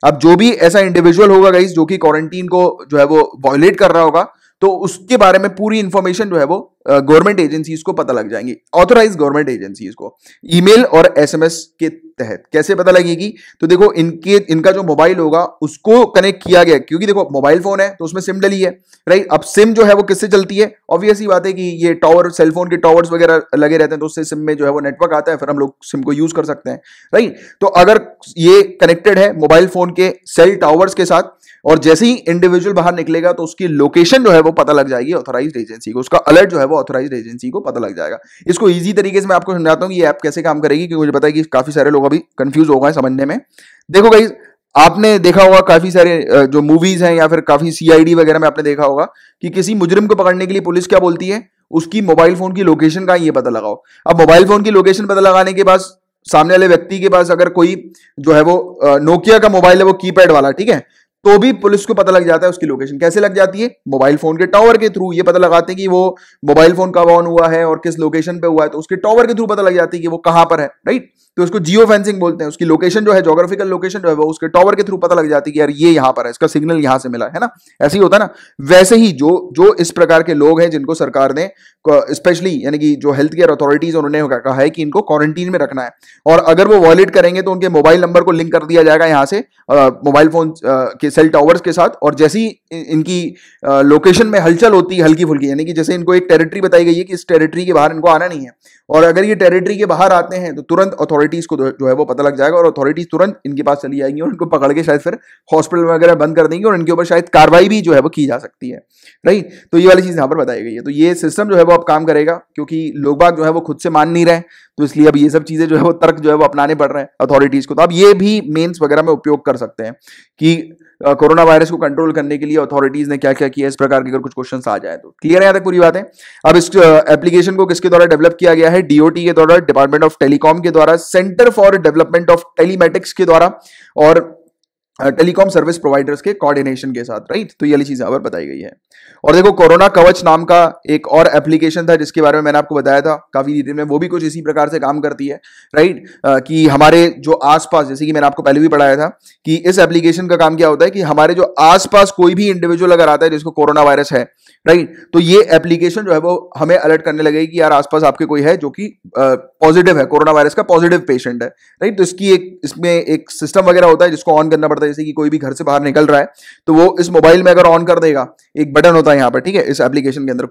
अब जो भी ऐसा इंडिविजुअल होगा गाइस जो कि क्वारंटीन को जो है वो वायलेट कर रहा होगा, तो उसके बारे में पूरी इंफॉर्मेशन जो है वो गवर्नमेंट एजेंसीज को पता लग जाएंगी, ऑथोराइज गवर्नमेंट एजेंसीज को, ईमेल और एसएमएस के तहत। कैसे पता लगेगी? तो देखो इनका जो मोबाइल होगा उसको कनेक्ट किया गया, क्योंकि देखो मोबाइल फोन है तो उसमें सिम डली है, राइट। अब सिम जो है वो किससे चलती है? ऑब्वियस ही बात है कि ये टावर, सेलफोन के टावर्स वगैरह लगे रहते हैं, तो उससे सिम में जो है वो नेटवर्क आता है, फिर हम लोग सिम को यूज कर सकते हैं, राइट। तो अगर ये कनेक्टेड है मोबाइल फोन के सेल टावर्स के साथ, और जैसे ही इंडिविजुअल बाहर निकलेगा तो उसकी लोकेशन जो है वो पता लग जाएगी ऑथोराइज्ड एजेंसी को, उसका अलर्ट जो है वो ऑथोराइज्ड एजेंसी को पता लग जाएगा। इसको इजी तरीके से मैं आपको समझाता हूँ कि ये ऐप कैसे काम करेगी, क्योंकि मुझे पता है कि काफी सारे लोग अभी कंफ्यूज हो गए समझने में। देखो गाइस, आपने देखा होगा काफी सारे जो मूवीज हैं या फिर काफी सीआईडी वगैरह में आपने देखा होगा कि किसी मुजरिम को पकड़ने के लिए पुलिस क्या बोलती है? उसकी मोबाइल फोन की लोकेशन का ये पता लगाओ। अब मोबाइल फोन की लोकेशन पता लगाने के बाद सामने वाले व्यक्ति के पास अगर कोई जो है वो नोकिया का मोबाइल है, वो कीपैड वाला, ठीक है, तो भी पुलिस को पता लग जाता है उसकी लोकेशन। कैसे लग जाती है? मोबाइल फोन के टावर के थ्रू ये पता लगाते हैं कि वो मोबाइल फोन कब ऑन हुआ है और किस लोकेशन पे हुआ है, तो उसके टावर के थ्रू पता लग जाती है कि वो कहां पर है, राइट। तो उसको जियो फेंसिंग बोलते हैं। उसकी लोकेशन जो है, ज्योग्राफिकल लोकेशन जो है वो उसके टावर के थ्रू पता लग जाती है कि यार ये यहां पर है, इसका सिग्नल यहां से मिला है ना। ऐसे ही होता है ना। वैसे ही जो जो इस प्रकार के लोग हैं जिनको सरकार ने स्पेशली यानी कि जो हेल्थ केयर अथॉरिटीज उन्होंने कहा है कि इनको क्वारंटीन में रखना है, और अगर वो वॉयलेट करेंगे तो उनके मोबाइल नंबर को लिंक कर दिया जाएगा यहां से मोबाइल फोन के सेल टावर्स के साथ, और जैसे ही इनकी लोकेशन में हलचल होती है हल्की फुल्की, यानी कि जैसे इनको एक टेरिटरी बताई गई है कि इस टेरिटरी के बाहर इनको आना नहीं है, और अगर ये टेरिटरी के बाहर आते हैं तो तुरंत अथॉरिटीज को जो है वो पता लग जाएगा, और अथॉरिटीज तुरंत इनके पास चली जाएंगी और इनको पकड़ के शायद फिर हॉस्पिटल वगैरह बंद कर देंगे, और इनके ऊपर शायद कार्रवाई भी जो है वो की जा सकती है, राइट। तो ये वाली चीज यहाँ पर बताई गई है। तो ये सिस्टम जो है वो अब काम करेगा, क्योंकि लोग बाग जो है वो खुद से मान नहीं रहे, तो इसलिए अब ये सब चीजें जो है वो तर्क जो है वो अपनाने पड़ रहे हैं अथॉरिटीज को। तो अब ये भी मेंस वगैरह में उपयोग कर सकते हैं कि कोरोना वायरस को कंट्रोल करने के लिए अथॉरिटीज ने क्या क्या किया, इस प्रकार के अगर कुछ क्वेश्चंस आ जाए तो। क्लियर है यहाँ तक पूरी बात है? अब इस एप्लीकेशन को किसके द्वारा डेवलप किया गया है? डीओटी के द्वारा, डिपार्टमेंट ऑफ टेलीकॉम के द्वारा, Centre for Development of Telematics के द्वारा, और टेलीकॉम सर्विस प्रोवाइडर्स के कोऑर्डिनेशन के साथ, राइट। तो ये वाली चीज यहाँ पर बताई गई है। और देखो, कोरोना कवच नाम का एक और एप्लीकेशन था जिसके बारे में मैंने आपको बताया था काफी डिटेल में, वो भी कुछ इसी प्रकार से काम करती है, राइट। कि हमारे जो आसपास, जैसे कि मैंने आपको पहले भी पढ़ाया था कि इस एप्लीकेशन का काम क्या होता है कि हमारे जो आसपास कोई भी इंडिविजुअल अगर आता है जिसको कोरोना वायरस है, राइट, तो ये एप्लीकेशन जो है वो हमें अलर्ट करने लगेगी कि यार आसपास आपके कोई है जो कि पॉजिटिव है, कोरोना वायरस का पॉजिटिव पेशेंट है, राइट। तो इसमें एक सिस्टम वगैरह होता है जिसको ऑन करना पड़ता है। जैसे कि कोई भी घर से बाहर निकल रहा है तो वो इस मोबाइल में अगर ऑन कर देगा, एक बटन होता है यहाँ पर, ठीक है, इस एप्लीकेशन के अंदर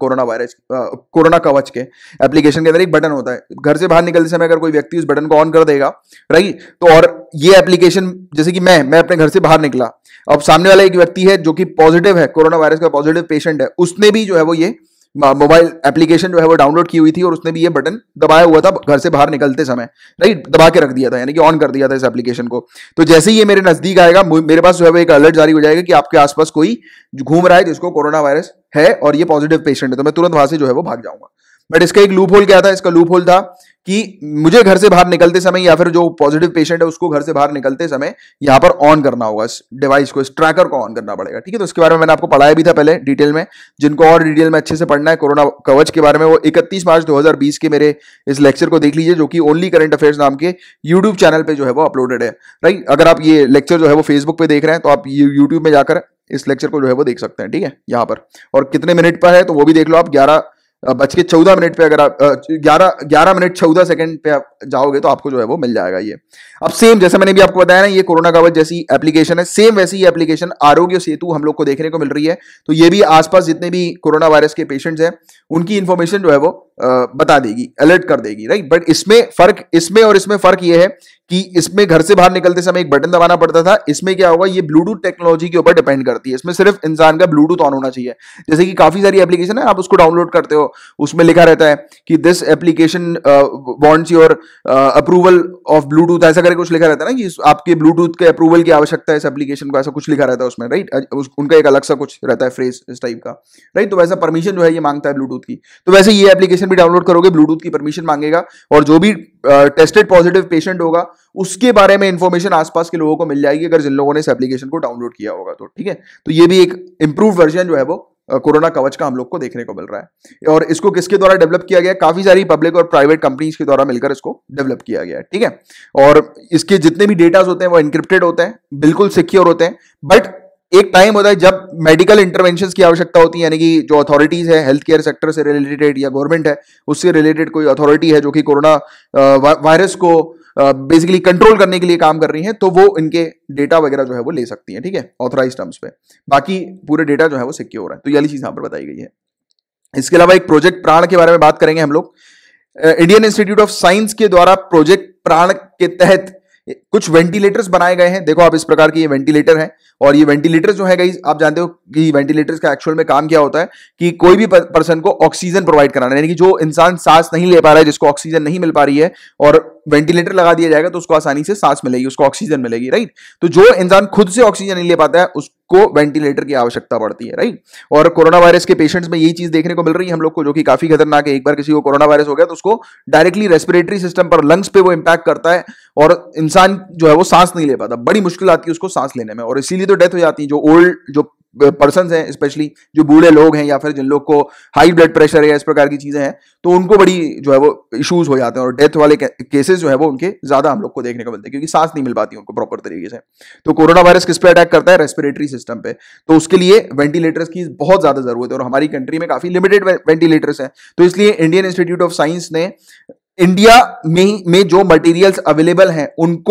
कोरोना कवच के एप्लीकेशन के अंदर एक बटन होता है, घर से बाहर निकलते समय अगर कोई व्यक्ति उस बटन को ऑन कर देगा, राइट, तो और ये एप्लीकेशन, जैसे कि मैं अपने घर से बाहर निकला, अब सामने वाला एक व्यक्ति है जो कि पॉजिटिव है, कोरोना वायरस का पॉजिटिव पेशेंट है, उसने भी जो है वो ये मोबाइल एप्लीकेशन जो है वो डाउनलोड की हुई थी, और उसने भी ये बटन दबाया हुआ था घर से बाहर निकलते समय, राइट, दबा के रख दिया था, यानी कि ऑन कर दिया था इस एप्लीकेशन को। तो जैसे ही ये मेरे नजदीक आएगा, मेरे पास जो है वो एक अलर्ट जारी हो जाएगा कि आपके आसपास कोई घूम रहा है जिसको कोरोना वायरस है और ये पॉजिटिव पेशेंट है, तो मैं तुरंत वहां से जो है वो भाग जाऊंगा। बट इसका एक लूप होल क्या था? इसका लूप होल था कि मुझे घर से बाहर निकलते समय, या फिर जो पॉजिटिव पेशेंट है उसको घर से बाहर निकलते समय यहां पर ऑन करना होगा, इस डिवाइस को, इस ट्रैकर को ऑन करना पड़ेगा, ठीक है। तो इसके बारे में मैंने आपको पढ़ाया भी था पहले डिटेल में। जिनको और डिटेल में अच्छे से पढ़ना है कोरोना कवच के बारे में, वो 31 मार्च 2020 के मेरे इस लेक्चर को देख लीजिए, जो कि ओनली करंट अफेयर्स नाम के यूट्यूब चैनल पे जो है वो अपलोडेड है, राइट। अगर आप ये लेक्चर जो है वो फेसबुक पे देख रहे हैं तो आप यूट्यूब में जाकर इस लेक्चर को जो है वो देख सकते हैं, ठीक है, यहाँ पर। और कितने मिनट पर है तो वो भी देख लो आप, 11:14 पे, अगर आप 11 मिनट 14 सेकंड पे आप जाओगे तो आपको जो है वो मिल जाएगा ये। अब सेम जैसे मैंने भी आपको बताया ना, ये कोरोना कवच जैसी एप्लीकेशन है, सेम वैसी ही एप्लीकेशन आरोग्य सेतु हम लोग को देखने को मिल रही है। तो ये भी आसपास जितने भी कोरोना वायरस के पेशेंट्स हैं उनकी इंफॉर्मेशन जो है वो बता देगी, अलर्ट कर देगी, राइट। बट इसमें और इसमें फर्क ये है कि इसमें घर से बाहर निकलते समय एक बटन दबाना पड़ता था, इसमें क्या होगा, ये ब्लूटूथ टेक्नोलॉजी के ऊपर डिपेंड करती है। इसमें सिर्फ इंसान का ब्लूटूथ ऑन होना चाहिए। जैसे कि काफी सारी एप्लीकेशन है, आप उसको डाउनलोड करते हो, उसमें लिखा रहता है कि this application wants your approval of Bluetooth, ऐसा करके कुछ लिखा रहता है ना, कि आपके ब्लूटूथ के अप्रूवल की आवश्यकता है इस एप्लीकेशन को, ऐसा कुछ लिखा रहता है उसमें, राइट। उनका एक अलग सा कुछ रहता है फ्रेज इस टाइप का, राइट। तो वैसा परमिशन जो है ये मांगता है ब्लूटूथ की। तो वैसे ये एप्लीकेशन भी डाउनलोड करोगे, ब्लूटूथ की परमिशन मांगेगा, और जो भी टेस्टेड पॉजिटिव पेशेंट होगा उसके बारे में इंफॉर्मेशन आसपास के लोगों को मिल जाएगी, अगर जिन लोगों ने इस एप्लीकेशन को डाउनलोड किया होगा तो, ठीक है। तो ये भी एक इंप्रूव वर्जन जो है वो कोरोना कवच का हम लोग को देखने को मिल रहा है। और इसको किसके द्वारा डेवलप किया गया? काफी सारी पब्लिक और प्राइवेट कंपनीज के द्वारा मिलकर इसको डेवलप किया गया है, ठीक है। और इसके जितने भी डेटास होते हैं वो एनक्रिप्टेड होते हैं, बिल्कुल सिक्योर होते हैं। बट एक टाइम होता है जब मेडिकल इंटरवेंशन की आवश्यकता होती है, यानी कि जो अथॉरिटीज है हेल्थ केयर सेक्टर से रिलेटेड या गवर्नमेंट है उससे रिलेटेड कोई अथॉरिटी है जो कि कोरोना वायरस को बेसिकली कंट्रोल करने के लिए काम कर रही है, तो वो इनके डेटा वगैरह जो है वो ले सकती है, ठीक है, ऑथराइज टर्म्स पे। बाकी पूरे डेटा जो है वो सिक्योर है। तो ये वाली चीज यहां पर बताई गई है। इसके अलावा एक प्रोजेक्ट प्राण के बारे में बात करेंगे हम लोग। इंडियन इंस्टीट्यूट ऑफ साइंस के द्वारा प्रोजेक्ट प्राण के तहत कुछ वेंटिलेटर्स बनाए गए हैं। देखो आप, इस प्रकार के ये वेंटिलेटर हैं, और ये वेंटिलेटर जो है गाइस, आप जानते हो कि वेंटिलेटर्स का एक्चुअल में काम क्या होता है कि कोई भी पर्सन को ऑक्सीजन प्रोवाइड कराना, यानी कि जो इंसान सांस नहीं ले पा रहा है, जिसको ऑक्सीजन नहीं मिल पा रही है, और वेंटिलेटर लगा दिया जाएगा तो उसको आसानी से सांस मिलेगी, उसको ऑक्सीजन मिलेगी, राइट। तो जो इंसान खुद से ऑक्सीजन नहीं ले पाता है उसको वेंटिलेटर की आवश्यकता पड़ती है, राइट। और कोरोना वायरस के पेशेंट्स में यही चीज देखने को मिल रही है हम लोग को, जो कि काफी खतरनाक है। एक बार किसी को कोरोना वायरस हो गया तो उसको डायरेक्टली रेस्पिरेटरी सिस्टम पर, लंग्स पे वो इंपैक्ट करता है, और इंसान जो है वो सांस नहीं ले पाता, बड़ी मुश्किल आती है उसको सांस लेने में, और इसीलिए तो डेथ हो जाती है। जो ओल्ड जो पर्सन हैं, स्पेशली जो बूढ़े लोग हैं, या फिर जिन लोग को हाई ब्लड प्रेशर है या इस प्रकार की चीजें हैं, तो उनको बड़ी जो है वो इश्यूज हो जाते हैं, और डेथ वाले केसेस जो है वो उनके ज्यादा हम लोग को देखने को मिलते हैं, क्योंकि सांस नहीं मिल पाती उनको प्रॉपर तरीके से। तो कोरोना वायरस किस पे अटैक करता है? रेस्पिरेटरी सिस्टम पे। तो उसके लिए वेंटिलेटर्स की बहुत ज्यादा जरूरत है, और हमारी कंट्री में काफी लिमिटेड वेंटिलेटर्स हैं। तो इसलिए इंडियन इंस्टीट्यूट ऑफ साइंस ने इंडिया में जो मटेरियल्स अवेलेबल हैं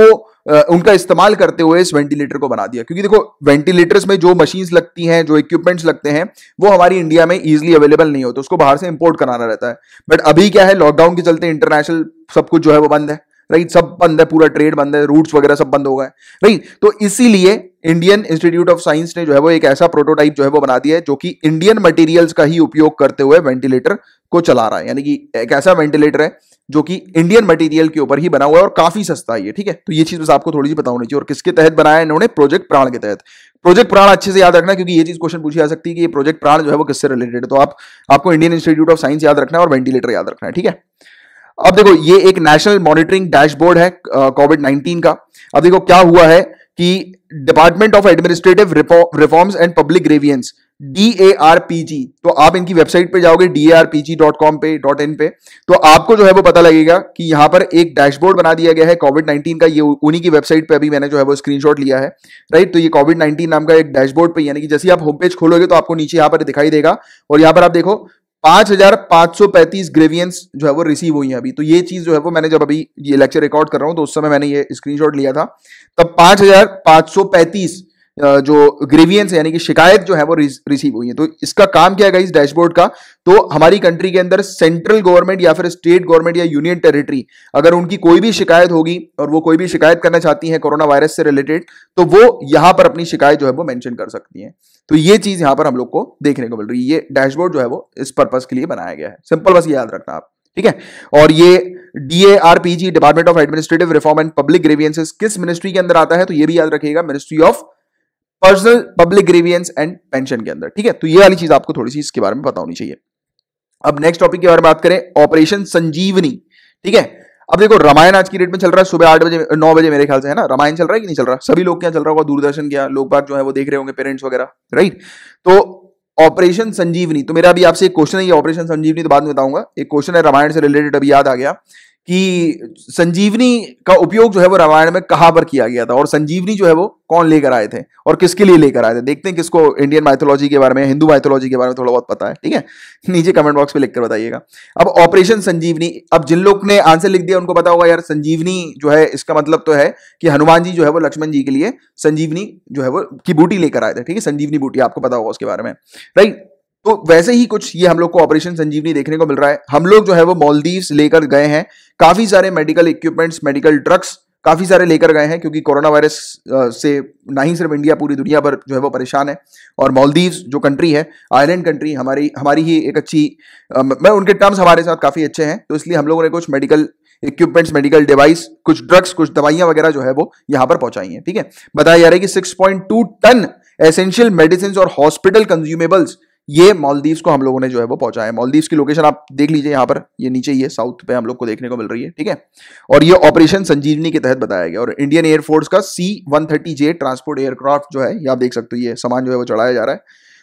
उनका इस्तेमाल करते हुए इस वेंटिलेटर को बना दिया। क्योंकि देखो, वेंटिलेटर्स में जो मशीन्स लगती हैं, जो इक्विपमेंट्स लगते हैं, वो हमारी इंडिया में इजीली अवेलेबल नहीं होते, उसको बाहर से इंपोर्ट कराना रहता है। बट अभी क्या है, लॉकडाउन के चलते इंटरनेशनल सब कुछ जो है वो बंद है, राइट। सब बंद है, पूरा ट्रेड बंद है, रूट्स वगैरह सब बंद हो गए, राइट। तो इसीलिए इंडियन इंस्टीट्यूट ऑफ साइंस ने जो है वो एक ऐसा प्रोटोटाइप जो है वो बना दिया है, जो कि इंडियन मटेरियल्स का ही उपयोग करते हुए वेंटिलेटर को चला रहा है। यानी कि एक ऐसा वेंटिलेटर है जो कि इंडियन मटेरियल के ऊपर ही बना हुआ है, और काफी सस्ता है ये, ठीक है। तो ये चीज बस आपको थोड़ी सी पता होनी चाहिए। और किसके तहत बनाया है इन्होंने? प्रोजेक्ट प्राण के तहत। प्रोजेक्ट प्राण अच्छे से याद रखना, क्योंकि ये चीज क्वेश्चन पूछी जा सकती है कि ये प्रोजेक्ट प्राण जो है वो किससे रिलेटेड है। तो आपको इंडियन इंस्टीट्यूट ऑफ साइंस याद रखना है और वेंटिलेटर याद रखना है, ठीक है। अब देखो, ये एक नेशनल मॉनिटरिंग डैशबोर्ड है कोविड-19 का। अब देखो क्या हुआ है कि Department of Administrative Reforms and Public Grievance, DARPG, तो आप इनकी वेबसाइट पे जाओगे darpg.com पे .in पे, तो आपको जो है वो पता लगेगा कि यहां पर एक डैशबोर्ड बना दिया गया है कोविड-19 का। ये उन्हीं की वेबसाइट पे अभी मैंने जो है वो स्क्रीनशॉट लिया है, राइट। तो ये कोविड-19 नाम का एक डैशबोर्ड पे, यानी कि जैसे आप होम पेज खोलोगे तो आपको नीचे यहां पर दिखाई देगा, और यहां पर आप देखो 5535 ग्रेवियंस जो है वो रिसीव हुई है अभी। तो ये चीज जो है वो मैंने जब अभी ये लेक्चर रिकॉर्ड कर रहा हूं तो उस समय मैंने ये स्क्रीनशॉट लिया था, तब 5535 जो ग्रेवियंस यानी कि शिकायत जो है वो रिसीव हुई है। तो इसका काम क्या है इस डैशबोर्ड का? तो हमारी कंट्री के अंदर सेंट्रल गवर्नमेंट या फिर स्टेट गवर्नमेंट या यूनियन टेरिटरी, अगर उनकी कोई भी शिकायत होगी और वो कोई भी शिकायत करना चाहती है कोरोना वायरस से रिलेटेड, तो वो यहां पर अपनी शिकायत जो है वो मेंशन कर सकती है। तो ये चीज यहां पर हम लोग को देखने को मिल रही है। ये डैशबोर्ड जो है वो इस पर्पस के लिए बनाया गया है। सिंपल, बस ये याद रखना आप, ठीक है। और ये DARPG, Department of Administrative Reform and Public Grievances, किस मिनिस्ट्री के अंदर आता है? तो ये भी याद रखिएगा, Ministry of Personnel Public Grievance and Pension के अंदर, ठीक है। तो ये वाली चीज आपको थोड़ी सी इसके बारे में पता होनी चाहिए। अब नेक्स्ट टॉपिक के बारे में बात करें, ऑपरेशन संजीवनी, ठीक है। अब देखो, रामायण आज की डेट में चल रहा है सुबह 8 बजे 9 बजे मेरे ख्याल से, है ना। रामायण चल रहा है कि नहीं चल रहा? सभी लोग क्या चल रहा होगा, दूरदर्शन क्या लोग बाग जो है वो देख रहे होंगे, पेरेंट्स वगैरह, राइट। तो ऑपरेशन संजीवनी, तो मेरा अभी आपसे एक क्वेश्चन है, ये ऑपरेशन संजीवनी तो बाद में बताऊंगा। एक क्वेश्चन है रामायण से रिलेटेड, अभी याद आ गया कि संजीवनी का उपयोग जो है वो रामायण में कहां पर किया गया था, और संजीवनी जो है वो कौन लेकर आए थे और किसके लिए लेकर आए थे। देखते हैं किसको इंडियन माइथोलॉजी के बारे में, हिंदू माइथोलॉजी के बारे में थोड़ा बहुत पता है, ठीक है। नीचे कमेंट बॉक्स में लिखकर बताइएगा। अब ऑपरेशन संजीवनी, अब जिन लोग ने आंसर लिख दिया उनको पता होगा यार, संजीवनी जो है इसका मतलब तो है कि हनुमान जी जो है वो लक्ष्मण जी के लिए संजीवनी जो है वो की बूटी लेकर आए थे, ठीक है। संजीवनी बूटी आपको पता होगा उसके बारे में, राइट। तो वैसे ही कुछ ये हम लोग को ऑपरेशन संजीवनी देखने को मिल रहा है। हम लोग जो है वो मालदीव्स लेकर गए हैं, काफी सारे मेडिकल इक्विपमेंट्स, मेडिकल ड्रग्स काफी सारे लेकर गए हैं, क्योंकि कोरोना वायरस से ना ही सिर्फ इंडिया, पूरी दुनिया भर जो है वो परेशान है। और मालदीव्स जो कंट्री है, आइलैंड कंट्री, हमारी ही एक अच्छी, मैं उनके टर्म्स हमारे साथ काफी अच्छे हैं, तो इसलिए हम लोगों ने कुछ मेडिकल इक्विपमेंट्स, मेडिकल डिवाइस, कुछ ड्रग्स, कुछ दवाइयां वगैरह जो है वो यहां पर पहुंचाई हैं, ठीक है। बताया जा रहा है कि 6.2 टन एसेंशियल मेडिसिन और हॉस्पिटल कंज्यूमेबल्स ये मालदीव्स को हम लोगों ने जो है वो पहुंचाया है। मालदीव्स की लोकेशन आप देख लीजिए, यहां पर ये नीचे ये साउथ पे हम लोग को देखने को मिल रही है, ठीक है। और ये ऑपरेशन संजीवनी के तहत बताया गया। और इंडियन एयरफोर्स का C-130J ट्रांसपोर्ट एयरक्राफ्ट जो है, ये आप देख सकते हो, ये सामान जो है वो चढ़ाया जा रहा है।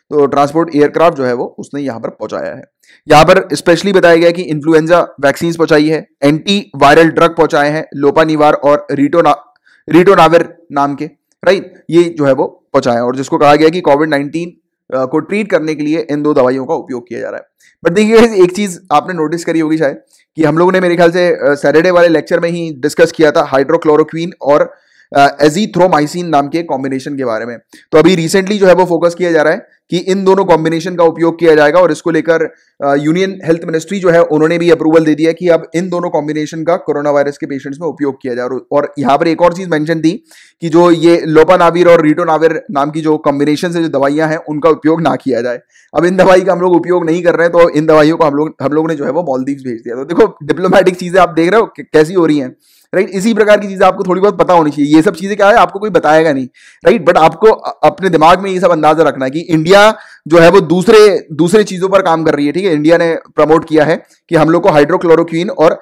तो ट्रांसपोर्ट एयरक्राफ्ट जो है वो उसने यहाँ पर पहुंचाया है। यहाँ पर स्पेशली बताया गया कि इन्फ्लुएंजा वैक्सीन पहुंचाई है, एंटी वायरल ड्रग पहुंचाए हैं, लोपानिवार और रिटोनाविर नाम के, राइट, ये जो है वो पहुंचाया, और जिसको कहा गया कि कोविड-19 को ट्रीट करने के लिए इन 2 दवाइयों का उपयोग किया जा रहा है। बट देखिए एक चीज आपने नोटिस करी होगी शायद, कि हम लोगों ने मेरे ख्याल से सैटरडे वाले लेक्चर में ही डिस्कस किया था हाइड्रोक्लोरोक्वीन और एजीथ्रोमाइसिन नाम के कॉम्बिनेशन के बारे में। तो अभी रिसेंटली जो है वो फोकस किया जा रहा है कि इन दोनों कॉम्बिनेशन का उपयोग किया जाएगा, और इसको लेकर यूनियन हेल्थ मिनिस्ट्री जो है उन्होंने भी अप्रूवल दे दिया कि अब इन दोनों कॉम्बिनेशन का कोरोना वायरस के पेशेंट्स में उपयोग किया जाए। और यहाँ पर एक और चीज मेंशन थी कि जो ये लोपानाविर और रिटोनाविर नाम की जो कॉम्बिनेशन से जो दवाइयां हैं उनका उपयोग ना किया जाए। अब इन दवाई का हम लोग उपयोग नहीं कर रहे हैं, तो इन दवाइयों को हम लोग ने जो है वो मालदीव्स भेज दिया। तो देखो डिप्लोमेटिक चीजें आप देख रहे हो कैसी हो रही हैं, राइट। इसी प्रकार की चीजें आपको थोड़ी बहुत पता होनी चाहिए। ये सब चीजें क्या है आपको कोई बताएगा नहीं, राइट, बट आपको अपने दिमाग में ये सब अंदाजा रखना है कि इंडिया जो है वो दूसरे चीजों पर काम कर रही है, ठीक है। इंडिया ने प्रमोट किया है कि हम लोग को हाइड्रोक्लोरोक्वीन और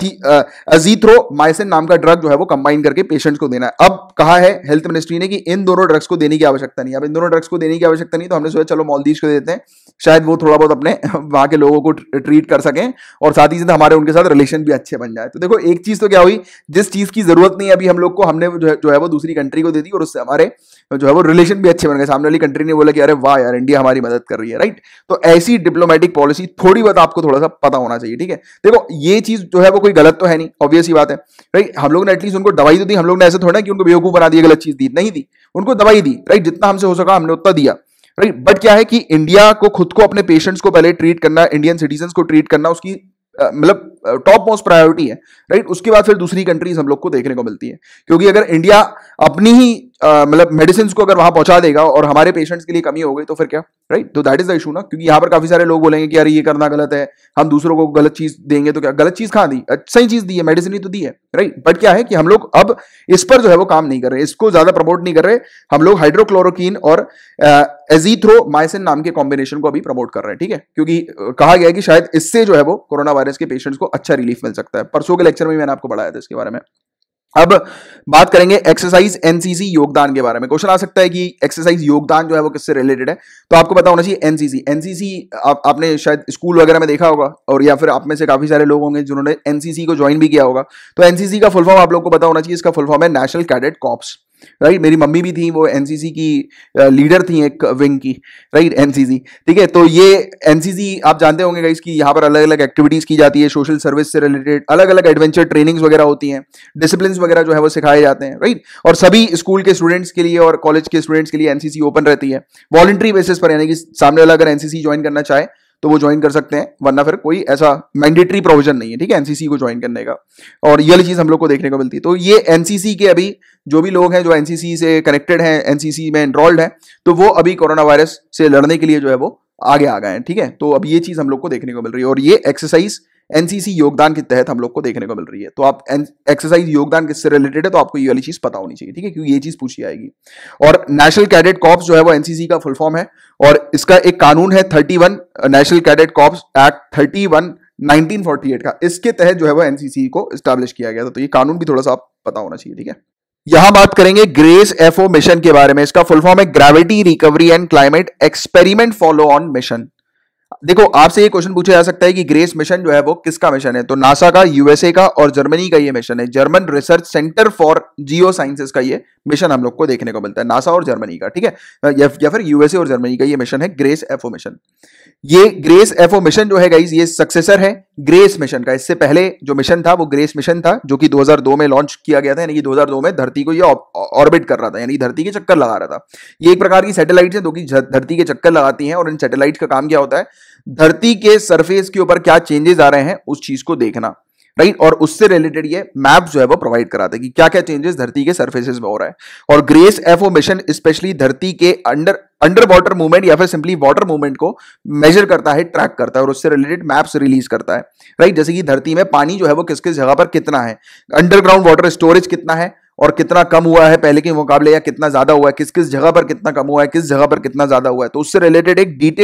अजीथ्रोमाइसिन नाम का ड्रग जो है वो कंबाइन करके पेशेंट्स को देना है। अब कहा है हेल्थ मिनिस्ट्री ने कि इन दोनों ड्रग्स को देने की आवश्यकता नहीं। अब इन दोनों ड्रग्स को देने की आवश्यकता नहीं, तो हमने सोचा चलो मालदीव्स को देते हैं, शायद वो थोड़ा बहुत अपने वहां के लोगों को ट्रीट कर सकें, और साथ ही साथ हमारे उनके साथ रिलेशन भी अच्छे बन जाए। तो देखो एक चीज तो क्या हुई, जिस चीज की जरूरत नहीं है अभी हम लोग को, हमने जो है वो दूसरी कंट्री को दे दी, और उससे हमारे जो है वो रिलेशन भी अच्छे बन गए। सामने वाली कंट्री ने बोला कि अरे वाह यार इंडिया हमारी मदद कर रही है, राइट। तो ऐसी डिप्लोमेटिक पॉलिसी थोड़ी बहुत आपको थोड़ा सा पता होना चाहिए, ठीक है। देखो ये चीज जो है वो कोई गलत तो है नहीं, ऑब्वियस ही बात है, राइट। हम लोग ने एटलीस्ट उनको दवाई तो दी, हम लोग ने ऐसे थोड़ा कि उनको बेवकूफ बना दिया, गलत चीज दी नहीं दी, उनको दवाई दी, राइट। जितना हमसे हो सका हमने उतना दिया, राइट। बट क्या है कि इंडिया को खुद को अपने पेशेंट्स को पहले ट्रीट करना, इंडियन सिटीजन को ट्रीट करना उसकी मतलब टॉप मोस्ट प्रायोरिटी है, राइट। उसके बाद फिर दूसरी कंट्रीज हम लोग को देखने को मिलती है, क्योंकि अगर इंडिया अपनी ही मतलब मेडिसिन को अगर वहां पहुंचा देगा और हमारे पेशेंट्स के लिए कमी हो गई तो फिर क्या, राइट। तो दैट इज द इशू ना, क्योंकि यहाँ पर काफी सारे लोग बोलेंगे कि यार ये करना गलत है, हम दूसरों को गलत चीज देंगे तो क्या, गलत चीज कहां दी, सही चीज दी है, मेडिसिन ही तो दी है, राइट। बट क्या है कि हम लोग अब इस पर जो है वो काम नहीं कर रहे, इसको ज्यादा प्रमोट नहीं कर रहे, हम लोग हाइड्रोक्लोरोक्वीन और एजीथ्रोमाइसिन नाम के कॉम्बिनेशन को अभी प्रमोट कर रहे हैं, ठीक है। क्योंकि कहा गया है कि शायद इससे जो है वो कोरोना वायरस के पेशेंट्स को अच्छा रिलीफ मिल सकता है। परसों के लेक्चर में मैंने आपको बताया था इसके बारे में। अब बात करेंगे एक्सरसाइज एनसीसी योगदान के बारे में। क्वेश्चन आ सकता है कि एक्सरसाइज योगदान जो है वो किससे रिलेटेड है, तो आपको पता होना चाहिए एनसीसी आपने शायद स्कूल वगैरह में देखा होगा, और या फिर आप में से काफी सारे लोग होंगे जिन्होंने एनसीसी को ज्वाइन भी किया होगा। तो एनसीसी का फुल फॉर्म आप लोग को पता होना चाहिए, इसका फुल फॉर्म है नेशनल कैडेट कॉर्प्स, राइट। मेरी मम्मी भी थी, वो एनसीसी की लीडर थी एक विंग की, राइट, एनसीसी, ठीक है। तो ये एनसीसी आप जानते होंगे गाइस कि यहाँ पर अलग अलग एक्टिविटीज की जाती है, सोशल सर्विस से रिलेटेड अलग अलग एडवेंचर ट्रेनिंग्स वगैरह होती हैं, डिसिप्लिन वगैरह जो है वो सिखाए जाते हैं, राइट। और सभी स्कूल के स्टूडेंट्स के लिए और कॉलेज के स्टूडेंट्स के लिए एनसीसी ओपन रहती है वॉलंटरी बेसिस पर, यानी कि सामने वाला अगर एनसीसी ज्वाइन करना चाहे तो वो ज्वाइन कर सकते हैं, वरना फिर कोई ऐसा मैंडेटरी प्रोविजन नहीं है, ठीक है, एनसीसी को ज्वाइन करने का। और ये वाली चीज हम लोग को देखने को मिलती है। तो ये एनसीसी के अभी जो भी लोग हैं जो एनसीसी से कनेक्टेड हैं, एनसीसी में एनरोल्ड हैं, तो वो अभी कोरोना वायरस से लड़ने के लिए जो है वो आगे आ गए हैं, ठीक है। तो अब ये चीज हम लोग को देखने को मिल रही है, और ये एक्सरसाइज एनसीसी योगदान के तहत हम लोग को देखने को मिल रही है। तो आप एक्सरसाइज योगदान किससे रिलेटेड है तो आपको ये वाली चीज पता होनी चाहिए, ठीक है, क्योंकि ये चीज पूछी जाएगी। और नेशनल कैडेट कॉर्प्स जो है वो एनसीसी का फुल फॉर्म है, और इसका एक कानून है 31 नेशनल कैडेट कॉर्प्स एक्ट 31 1948 का, इसके तहत जो है वो एनसीसी को एस्टैब्लिश किया गया था। तो ये कानून भी थोड़ा सा आप पता होना चाहिए, ठीक है। यहां बात करेंगे ग्रेस एफओ मिशन के बारे में। इसका फुल फॉर्म है gravity recovery and climate experiment follow on mission. देखो आपसे ये क्वेश्चन पूछा जा सकता है कि ग्रेस मिशन जो है वो किसका मिशन है, तो नासा का, यूएसए का और जर्मनी का ये मिशन है। German research centre for geosciences का ये मिशन हम लोग को देखने को मिलता है, नासा और जर्मनी का, ठीक है, या फिर यूएसए और जर्मनी का ये मिशन है ग्रेस एफओ मिशन। ये ग्रेस एफओ मिशन जो है गाइस ये सक्सेसर है ग्रेस मिशन का। इससे पहले जो मिशन था वो ग्रेस मिशन था, जो कि 2002 में लॉन्च किया गया था, यानी कि 2002 में धरती को ये ऑर्बिट कर रहा था, यानी धरती के चक्कर लगा रहा था। ये एक प्रकार की सैटेलाइट है जो कि धरती के चक्कर लगाती हैं, और इन सैटेलाइट का काम क्या होता है, धरती के सरफेस के ऊपर क्या चेंजेस आ रहे हैं उस चीज को देखना, राइट। और उससे रिलेटेड ये मैप जो है वो प्रोवाइड कराते हैं कि क्या क्या चेंजेस धरती के सरफेसेस में हो रहा है। और ग्रेस एफओ मिशन स्पेशली धरती के अंडर वाटर मूवमेंट या फिर सिंपली वाटर मूवमेंट को मेजर करता है, ट्रैक करता है, और उससे रिलेटेड मैप्स रिलीज करता है, राइट। जैसे कि धरती में पानी जो है वो किस किस जगह पर कितना है, अंडरग्राउंड वाटर स्टोरेज कितना है और कितना कम हुआ है पहले के मुकाबले, या कितना ज्यादा हुआ है, किस किस जगह पर कितना कम हुआ है, किस जगह पर कितना ज्यादा हुआ है। तो उससे रिलेटेड एक डिटेल्ड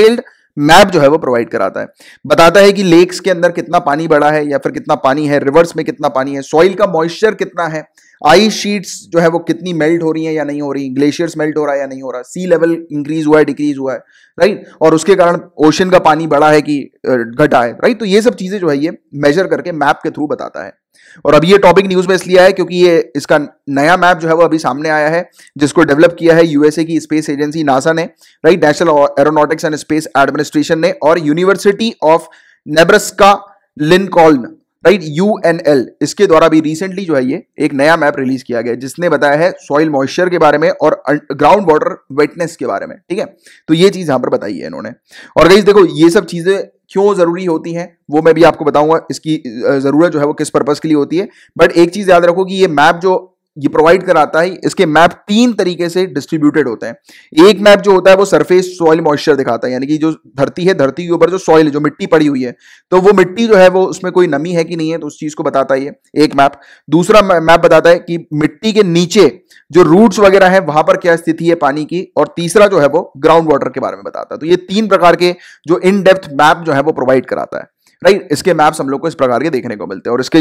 मैप जो है वो प्रोवाइड कराता है, बताता है कि लेक्स के अंदर कितना पानी बढ़ा है या फिर कितना पानी है, रिवर्स में कितना पानी है, सॉइल का मॉइस्चर कितना है, आइस शीट्स जो है वो कितनी मेल्ट हो रही है या नहीं हो रही, ग्लेशियर्स मेल्ट हो रहा है या नहीं हो रहा, सी लेवल इंक्रीज हुआ है डिक्रीज हुआ है, राइट, और उसके कारण ओशन का पानी बढ़ा है कि घटा है, राइट। तो ये सब चीजें जो है ये मेजर करके मैप के थ्रू बताता है। और अभी ये टॉपिक न्यूज में इसलिए आया क्योंकि ये इसका नया मैप जो है वो अभी सामने आया है, जिसको डेवलप किया है यूएसए की स्पेस एजेंसी नासा ने, right, national aeronautics and space administration ने, और university of Nebraska Lincoln, right, UNL, इसके द्वारा भी रिसेंटली जो है ये एक नया मैप रिलीज किया गया जिसने बताया है सॉइल मॉइस्चर के बारे में और ग्राउंड वाटर वेटनेस के बारे में, ठीक है। तो ये चीज यहां पर बताई है इन्होंने। और गाइस देखो ये सब चीजें क्यों जरूरी होती हैं वो मैं भी आपको बताऊंगा, इसकी जरूरत जो है वो किस पर्पस के लिए होती है। बट एक चीज याद रखो कि ये मैप जो ये प्रोवाइड कराता है, इसके मैप 3 तरीके से डिस्ट्रीब्यूटेड होते हैं। एक मैप जो होता है वो सरफेस सॉइल मॉइस्चर दिखाता है, यानी कि जो धरती है, धरती के ऊपर जो सॉइल है, जो मिट्टी पड़ी हुई है, तो वो मिट्टी जो है वो उसमें कोई नमी है कि नहीं है, तो उस चीज को बताता है ये एक मैप। दूसरा मैप बताता है कि मिट्टी के नीचे जो रूट्स वगैरह है वहां पर क्या स्थिति है पानी की, और तीसरा जो है वो ग्राउंड वाटर के बारे में बताता है। तो ये 3 प्रकार के जो इन डेप्थ मैप जो है वो प्रोवाइड कराता है, राइट। इसके मैप्स हम लोग को इस प्रकार के देखने को मिलते हैं, और इसके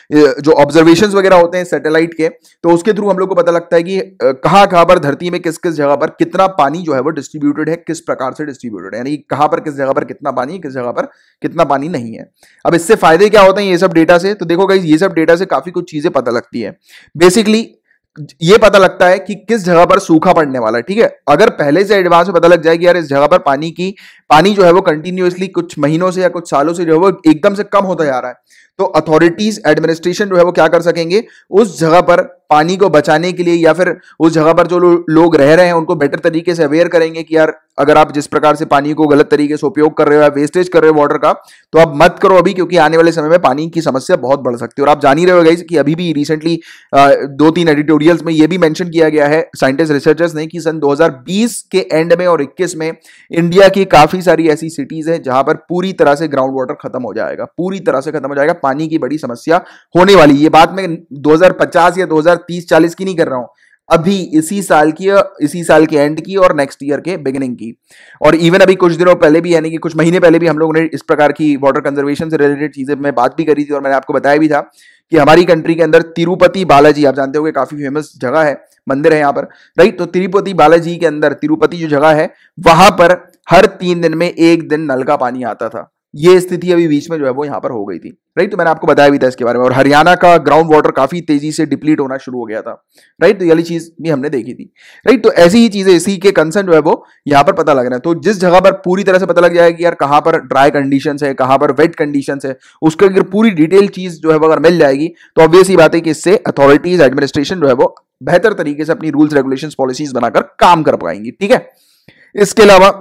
जो ऑब्जर्वेशंस वगैरह होते हैं सैटेलाइट के, तो उसके थ्रू हम लोग को पता लगता है कि कहां कहां पर धरती में किस किस जगह पर कितना पानी जो है वो डिस्ट्रीब्यूटेड है, किस प्रकार से डिस्ट्रीब्यूटेड है, यानी कहां पर किस जगह पर कितना पानी है, किस जगह पर कितना पानी नहीं है। अब इससे फायदे क्या होते हैं ये सब डेटा से, तो देखो गाइस ये सब डेटा से काफी कुछ चीजें पता लगती है। बेसिकली ये पता लगता है कि किस जगह पर सूखा पड़ने वाला है, ठीक है। अगर पहले से एडवांस में पता लग जाए कि यार इस जगह पर पानी जो है वो कंटिन्यूअसली कुछ महीनों से या कुछ सालों से जो है वो एकदम से कम होता जा रहा है, तो अथॉरिटीज एडमिनिस्ट्रेशन जो है वो क्या कर सकेंगे, उस जगह पर पानी को बचाने के लिए या फिर उस जगह पर जो लोग रह रहे हैं उनको बेटर तरीके से अवेयर करेंगे कि यार अगर आप जिस प्रकार से पानी को गलत तरीके से उपयोग कर रहे हो या वेस्टेज कर रहे हो वाटर का, तो आप मत करो अभी, क्योंकि आने वाले समय में पानी की समस्या बहुत बढ़ सकती है। और आप जान ही रहे हो गाइस कि अभी भी रिसेंटली 2-3 एडिटोरियल्स में ये भी मेंशन किया गया है साइंटिस्ट रिसर्चर्स ने कि सन 2020 के एंड में और 21 में इंडिया की काफी सारी ऐसी सिटीज है जहां पर पूरी तरह से ग्राउंड वाटर खत्म हो जाएगा, पूरी तरह से खत्म हो जाएगा, पानी की बड़ी समस्या होने वाली। ये बात मैं 2050 या 2030-40 की नहीं कर रहा हूं, अभी इसी साल के एंड की और नेक्स्ट ईयर के बिगिनिंग की। और इवन अभी कुछ दिनों पहले भी, यानी कि कुछ महीने पहले भी हम लोगों ने इस प्रकार की वाटर कंजर्वेशन से रिलेटेड चीजें में बात भी करी थी, और मैंने आपको बताया भी था कि हमारी कंट्री के अंदर तिरुपति बालाजी, आप जानते होंगे काफी फेमस जगह है, मंदिर है यहाँ पर, राइट। तो तिरुपति बालाजी के अंदर, तिरुपति जो जगह है वहां पर हर 3 दिन में 1 दिन नल का पानी आता था। ये स्थिति अभी बीच में जो है वो यहाँ पर हो गई थी, राइट। तो मैंने आपको बताया भी था इसके बारे में। और हरियाणा का ग्राउंड वाटर काफी तेजी से डिप्लीट होना शुरू हो गया था, राइट। तो ये वाली चीज भी हमने देखी थी, राइट। तो ऐसी ही चीजें, इसी के कंसर्न जो है वो यहाँ पर पता लग रहा है। तो जिस जगह पर पूरी तरह से पता लग जाएगा कि यार कहां पर ड्राई कंडीशन है, कहां पर वेट कंडीशन है, उसके अगर पूरी डिटेल चीज जो है वो अगर मिल जाएगी, तो ऑब्वियस ही बात है कि इससे अथॉरिटीज एडमिनिस्ट्रेशन जो है वो बेहतर तरीके से अपनी रूल्स रेगुलेशंस पॉलिसीज बनाकर काम कर पाएंगी, ठीक है। इसके अलावा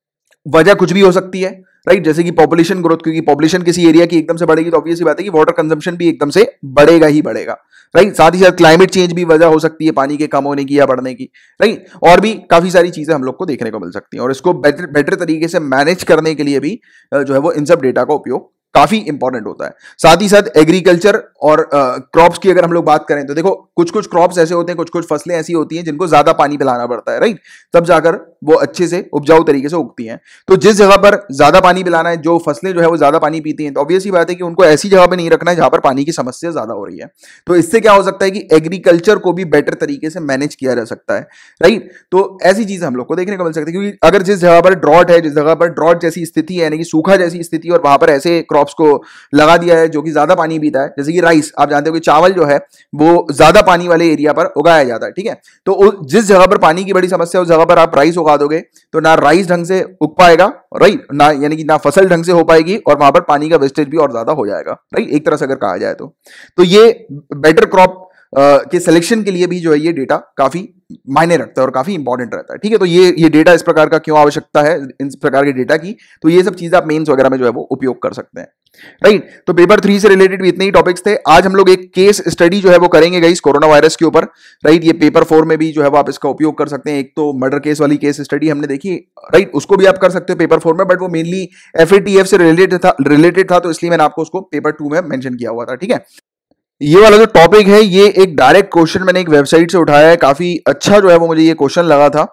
वजह कुछ भी हो सकती है, राइट, जैसे कि पॉपुलेशन ग्रोथ, क्योंकि पॉपुलेशन किसी एरिया की एकदम से बढ़ेगी तो ऑब्वियस बात है कि वाटर कंजम्पशन भी एकदम से बढ़ेगा ही बढ़ेगा, राइट। साथ ही साथ क्लाइमेट चेंज भी वजह हो सकती है पानी के कम होने की या बढ़ने की, राइट। और भी काफी सारी चीजें हम लोग को देखने को मिल सकती हैं, और इसको बेटर तरीके से मैनेज करने के लिए भी जो है वो इन सब डेटा का उपयोग काफी इंपॉर्टेंट होता है। साथ ही साथ एग्रीकल्चर और क्रॉप्स की अगर हम लोग बात करें तो देखो कुछ कुछ क्रॉप्स ऐसे होते हैं, कुछ कुछ फसलें ऐसी होती हैं जिनको ज्यादा पानी पिलाना पड़ता है, राइट, तब जाकर वो अच्छे से उपजाऊ तरीके से उगती हैं। तो जिस जगह पर ज्यादा पानी पिलाना है, जो फसलें जो है वो ज्यादा पानी पीती हैं, तो ऑब्वियस ही बात है कि उनको ऐसी जगह पर नहीं रखना है जहां पर पानी की समस्या ज्यादा हो रही है। तो इससे क्या हो सकता है कि एग्रीकल्चर को भी बेटर तरीके से मैनेज किया जा सकता है, राइट। तो ऐसी चीजें हम लोग को देखने को मिल सकती है, क्योंकि अगर जिस जगह पर ड्रॉट है, जिस जगह पर ड्रॉट जैसी स्थिति है, यानी कि सूखा जैसी स्थिति, और वहां पर ऐसे क्रॉप्स को लगा दिया है जो कि ज्यादा पानी पीता है, जैसे कि राइस, आप जानते हो कि चावल जो है वो ज्यादा पानी वाले एरिया पर उगाया जाता है, ठीक है। तो जिस जगह पर पानी की बड़ी समस्या है उस जगह पर आप राइस उगा दोगे तो ना राइस ढंग से उग पाएगा, राइट, ना यानी कि ना फसल ढंग से हो पाएगी, और वहां पर पानी का वेस्टेज भी और ज्यादा हो जाएगा, राइट, एक तरह से अगर कहा जाए तो ये बेटर क्रॉप के सिलेक्शन के लिए भी जो है ये डेटा काफी मायने रखता है और काफी इंपॉर्टेंट रहता है, ठीक है। तो ये डेटा इस प्रकार का क्यों आवश्यकता है इन प्रकार के डेटा की, तो ये सब चीजें आप मेंस वगैरह में जो है वो उपयोग कर सकते हैं, राइट। तो पेपर 3 से रिलेटेड भी इतने ही टॉपिक्स थे। आज हम लोग एक केस स्टडी जो है वो करेंगे गाइस कोरोना वायरस के ऊपर, राइट। ये पेपर 4 में भी जो है वो आप इसका उपयोग कर सकते हैं। एक तो मर्डर केस वाली केस स्टडी हमने देखी, राइट, उसको भी आप कर सकते हो पेपर 4 में, बट वो मेनली FATF से रिलेटेड था, तो इसलिए मैंने आपको उसको पेपर 2 में मेंशन किया हुआ था, ठीक है। ये वाला जो टॉपिक है ये एक डायरेक्ट क्वेश्चन मैंने एक वेबसाइट से उठाया है, काफी अच्छा जो है वो मुझे ये क्वेश्चन लगा था,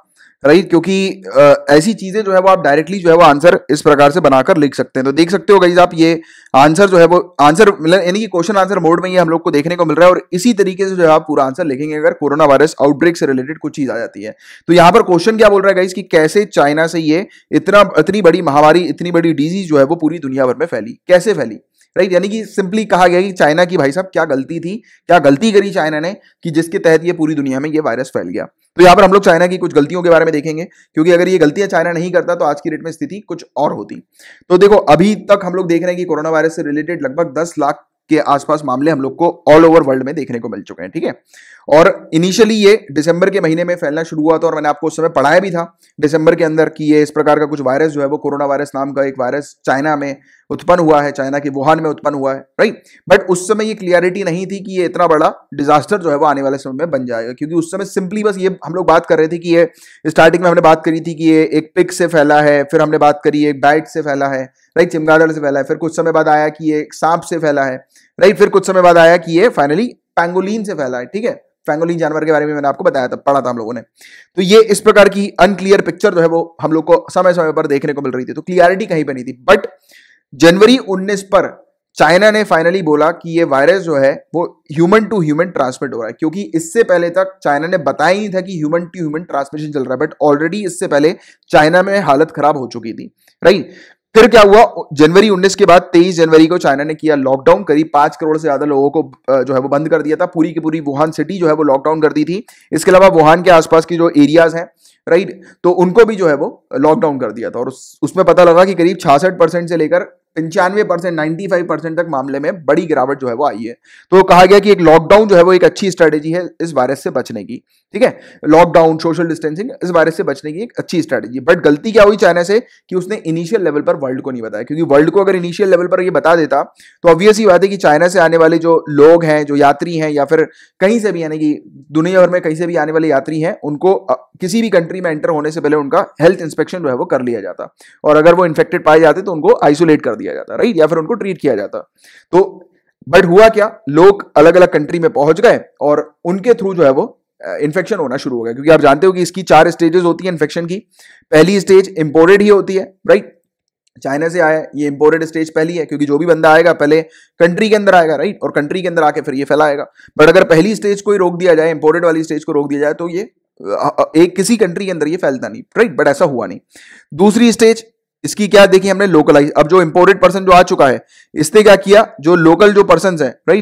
राइट, क्योंकि ऐसी चीजें जो है वो आप डायरेक्टली जो है वो आंसर इस प्रकार से बनाकर लिख सकते हैं। तो देख सकते हो गाइस आप, ये आंसर जो है वो आंसर मतलब यानी कि क्वेश्चन आंसर मोड में ये हम लोग को देखने को मिल रहा है, और इसी तरीके से जो है आप पूरा आंसर लिखेंगे अगर कोरोना वायरस आउटब्रेक से रिलेटेड कुछ चीज आ जाती है। तो यहाँ पर क्वेश्चन क्या बोल रहा है गाइस कि कैसे चाइना से ये इतनी बड़ी महामारी, इतनी बड़ी डिजीज जो है वो पूरी दुनिया भर में फैली, कैसे फैली। राइट, यानी कि सिंपली कहा गया कि चाइना की भाई साहब क्या गलती थी, क्या गलती करी चाइना ने कि जिसके तहत ये पूरी दुनिया में ये वायरस फैल गया। तो यहाँ पर हम लोग चाइना की कुछ गलतियों के बारे में देखेंगे, क्योंकि अगर ये गलतियां चाइना नहीं करता तो आज की डेट में स्थिति कुछ और होती। तो देखो, अभी तक हम लोग देख रहे हैं कि कोरोना वायरस से रिलेटेड लगभग 10 लाख के आसपास मामले हम लोग को ऑल ओवर वर्ल्ड में देखने को मिल चुके हैं। ठीक है, और इनिशियली ये दिसंबर के महीने में फैलना शुरू हुआ था, और मैंने आपको उस समय पढ़ाया भी था दिसंबर के अंदर कि ये इस प्रकार का कुछ वायरस जो है वो कोरोना वायरस नाम का एक वायरस चाइना में उत्पन्न हुआ है, चाइना के वुहान में उत्पन्न हुआ है। राइट, बट उस समय ये क्लियरिटी नहीं थी कि ये इतना बड़ा डिजास्टर जो है वो आने वाले समय में बन जाएगा, क्योंकि उस समय सिंपली बस ये हम लोग बात कर रहे थे कि ये स्टार्टिंग में हमने बात करी थी कि ये एक पिग से फैला है, फिर हमने बात करी एक बैट से फैला है, राइट, चमगादड़ से फैला है, फिर कुछ समय बाद आया कि ये एक सांप से फैला है, राइट, फिर कुछ समय बाद आया कि ये फाइनली पैंगोलिन से फैला है। ठीक है, पैंगोलिन जानवर के बारे में मैंने आपको बताया था, पढ़ा था हम लोगों ने। तो ये इस प्रकार की अनक्लियर पिक्चर जो है वो हम लोग को समय समय पर देखने को मिल रही थी, तो क्लियरिटी कहीं पे नहीं थी। बट जनवरी 19 पर चाइना ने फाइनली बोला कि ये वायरस जो है वो ह्यूमन टू ह्यूमन ट्रांसमिट हो रहा है, क्योंकि इससे पहले तक चाइना ने बताया ही नहीं था कि ह्यूमन टू ह्यूमन ट्रांसमिशन चल रहा है, बट ऑलरेडी इससे पहले चाइना में हालत खराब हो चुकी थी। राइट, फिर क्या हुआ, जनवरी 19 के बाद 23 जनवरी को चाइना ने किया लॉकडाउन, करीब 5 करोड़ से ज्यादा लोगों को जो है वो बंद कर दिया था, पूरी की पूरी वुहान सिटी जो है वो लॉकडाउन कर दी थी। इसके अलावा वुहान के आसपास की जो एरियाज हैं, राइट, तो उनको भी जो है वो लॉकडाउन कर दिया था, और उसमें पता लगा कि करीब 66% से लेकर 95%, 95% तक मामले में बड़ी गिरावट जो है वो आई है। तो कहा गया कि एक लॉकडाउन जो है वो एक अच्छी स्ट्रेटेजी है इस वायरस से बचने की। ठीक है, लॉकडाउन, सोशल डिस्टेंसिंग इस वायरस से बचने की एक अच्छी स्ट्रेटेजी। बट गलती क्या हुई चाइना से कि उसने इनिशियल लेवल पर वर्ल्ड को नहीं बताया, क्योंकि वर्ल्ड को अगर इनिशियल लेवल पर ये बता देता तो ऑब्वियस ही बात है कि चाइना से आने वाले जो लोग हैं, जो यात्री हैं, या फिर कहीं से भी यानी कि दुनिया भर में कहीं से भी आने वाले यात्री हैं, उनको किसी भी कंट्री में एंटर होने से पहले उनका हेल्थ इंस्पेक्शन जो है वो कर लिया जाता, और अगर वो इन्फेक्टेड पाए जाते तो उनको आइसोलेट कर दिया जाता, राइट, या फिर उनको ट्रीट किया जाता। तो बट हुआ क्या, लोग अलग अलग कंट्री में पहुंच गए और उनके थ्रू जो है वो इन्फेक्शन होना शुरू हो गया, क्योंकि आप जानते हो कि इसकी 4 स्टेजेस होती है इन्फेक्शन की। पहली स्टेज इंपोर्टेड ही होती है, राइट, चाइना से आया, ये इंपोर्टेड स्टेज पहली है, क्योंकि जो भी बंदा आएगा पहले कंट्री के अंदर आएगा, राइट, और कंट्री के अंदर आके फिर ये फैलाएगा। बट अगर पहली स्टेज को ही रोक दिया जाए, इंपोर्टेड वाली स्टेज को रोक दिया जाए, तो ये एक किसी कंट्री के अंदर ये फैलता नहीं, राइट, बट ऐसा हुआ नहीं। दूसरी स्टेज इसकी क्या देखी हमने, लोकलाइज। अब जो इंपोर्टेड पर्सन जो आ चुका है, इसने क्या किया, जो लोकल जो पर्सन है, राइट,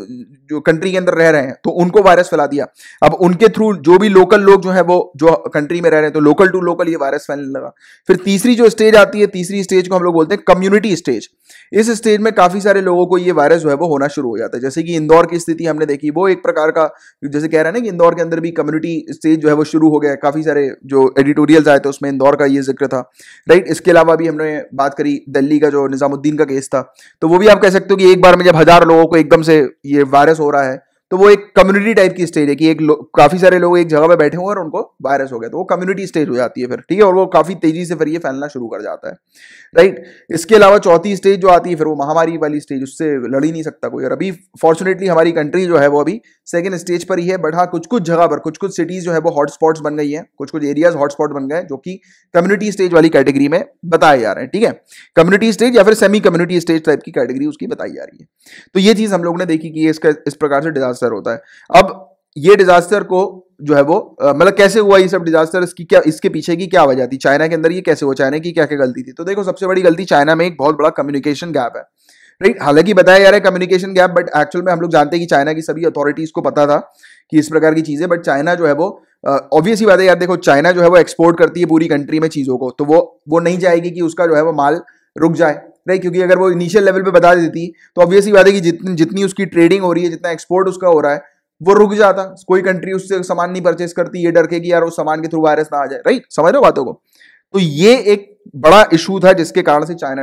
जो कंट्री के अंदर रह रहे हैं, तो उनको वायरस फैला दिया। अब उनके थ्रू जो भी लोकल लोग जो है वो जो कंट्री में रह रहे हैं, तो लोकल टू लोकल ये वायरस फैलने लगा। फिर तीसरी जो स्टेज आती है, तीसरी स्टेज को हम लोग बोलते हैं कम्युनिटी स्टेज। इस स्टेज में काफी सारे लोगों को ये वायरस जो है वो होना शुरू हो जाता है, जैसे कि इंदौर की स्थिति हमने देखी, वो एक प्रकार का जैसे कह रहे हैं ना कि इंदौर के अंदर भी कम्युनिटी स्टेज जो है वो शुरू हो गया। काफी सारे जो एडिटोरियल्स आए थे उसमें इंदौर का ये जिक्र था, राइट। इसके अलावा भी हमने बात करी दिल्ली का जो निजामुद्दीन का केस था, तो वो भी आप कह सकते हो कि एक बार में जब 1000 लोगों को एकदम से ये वायरस हो रहा है, तो वो एक कम्युनिटी टाइप की स्टेज है कि काफी सारे लोग एक जगह पे बैठे हुए और उनको वायरस हो गया, तो वो कम्युनिटी स्टेज हो जाती है फिर, ठीक है, और वो काफी तेजी से फिर ये फैलना शुरू कर जाता है, राइट। इसके अलावा चौथी स्टेज जो आती है फिर वो महामारी वाली स्टेज, उससे लड़ ही नहीं सकता कोई। और अभी फॉर्चुनेटली हमारी कंट्री जो है वो अभी सेकंड स्टेज पर ही है, बट हाँ कुछ कुछ जगह पर कुछ कुछ सिटीज जो है वो हॉटस्पॉट्स बन गई हैं, कुछ कुछ एरियाज हॉटस्पॉट बन गए जो कि कम्युनिटी स्टेज वाली कैटेगरी में बताए जा रहे हैं, ठीक है, कम्युनिटी स्टेज या फिर सेमी कम्युनिटी स्टेज टाइप की कैटेगरी उसकी बताई जा रही है। तो ये चीज हम लोग ने देखी कि इसका इस प्रकार से डिजास्टर होता है। अब ये डिजास्टर को जो है वो मतलब कैसे हुआ ये सब डिजास्टर, इसके पीछे की क्या वजह थी, चाइना के अंदर ये कैसे हुआ, चाइना की क्या क्या गलती थी। तो देखो सबसे बड़ी गलती चाइना में एक बहुत बड़ा कम्युनिकेशन गैप है, राइट। हालांकि बताया जा रहा है कम्युनिकेशन गैप, बट एक्चुअल में हम लोग जानते हैं कि चाइना की सभी अथॉरिटीज को पता था कि इस प्रकार की चीजें, बट चाइना जो है वो ऑब्वियस ही बात है यार, देखो चाइना जो है वो एक्सपोर्ट करती है पूरी कंट्री में चीजों को, तो वो नहीं चाहेगी कि उसका जो है वो माल रुक जाए, राइट, क्योंकि अगर वो इनिशियल लेवल पे बता देती तो ऑब्वियस ही बात है कि जितनी उसकी ट्रेडिंग हो रही है, जितना एक्सपोर्ट उसका हो रहा है, वो रुक जाता। कोई कंट्री उससे सामान नहीं परचेस करती, ये डर के कि यार उस सामान के थ्रू वायरस ना आ जाए, राइट, समझ रहे हो बातों को। तो ये एक बड़ा इशू था जिसके कारण से चाइना ने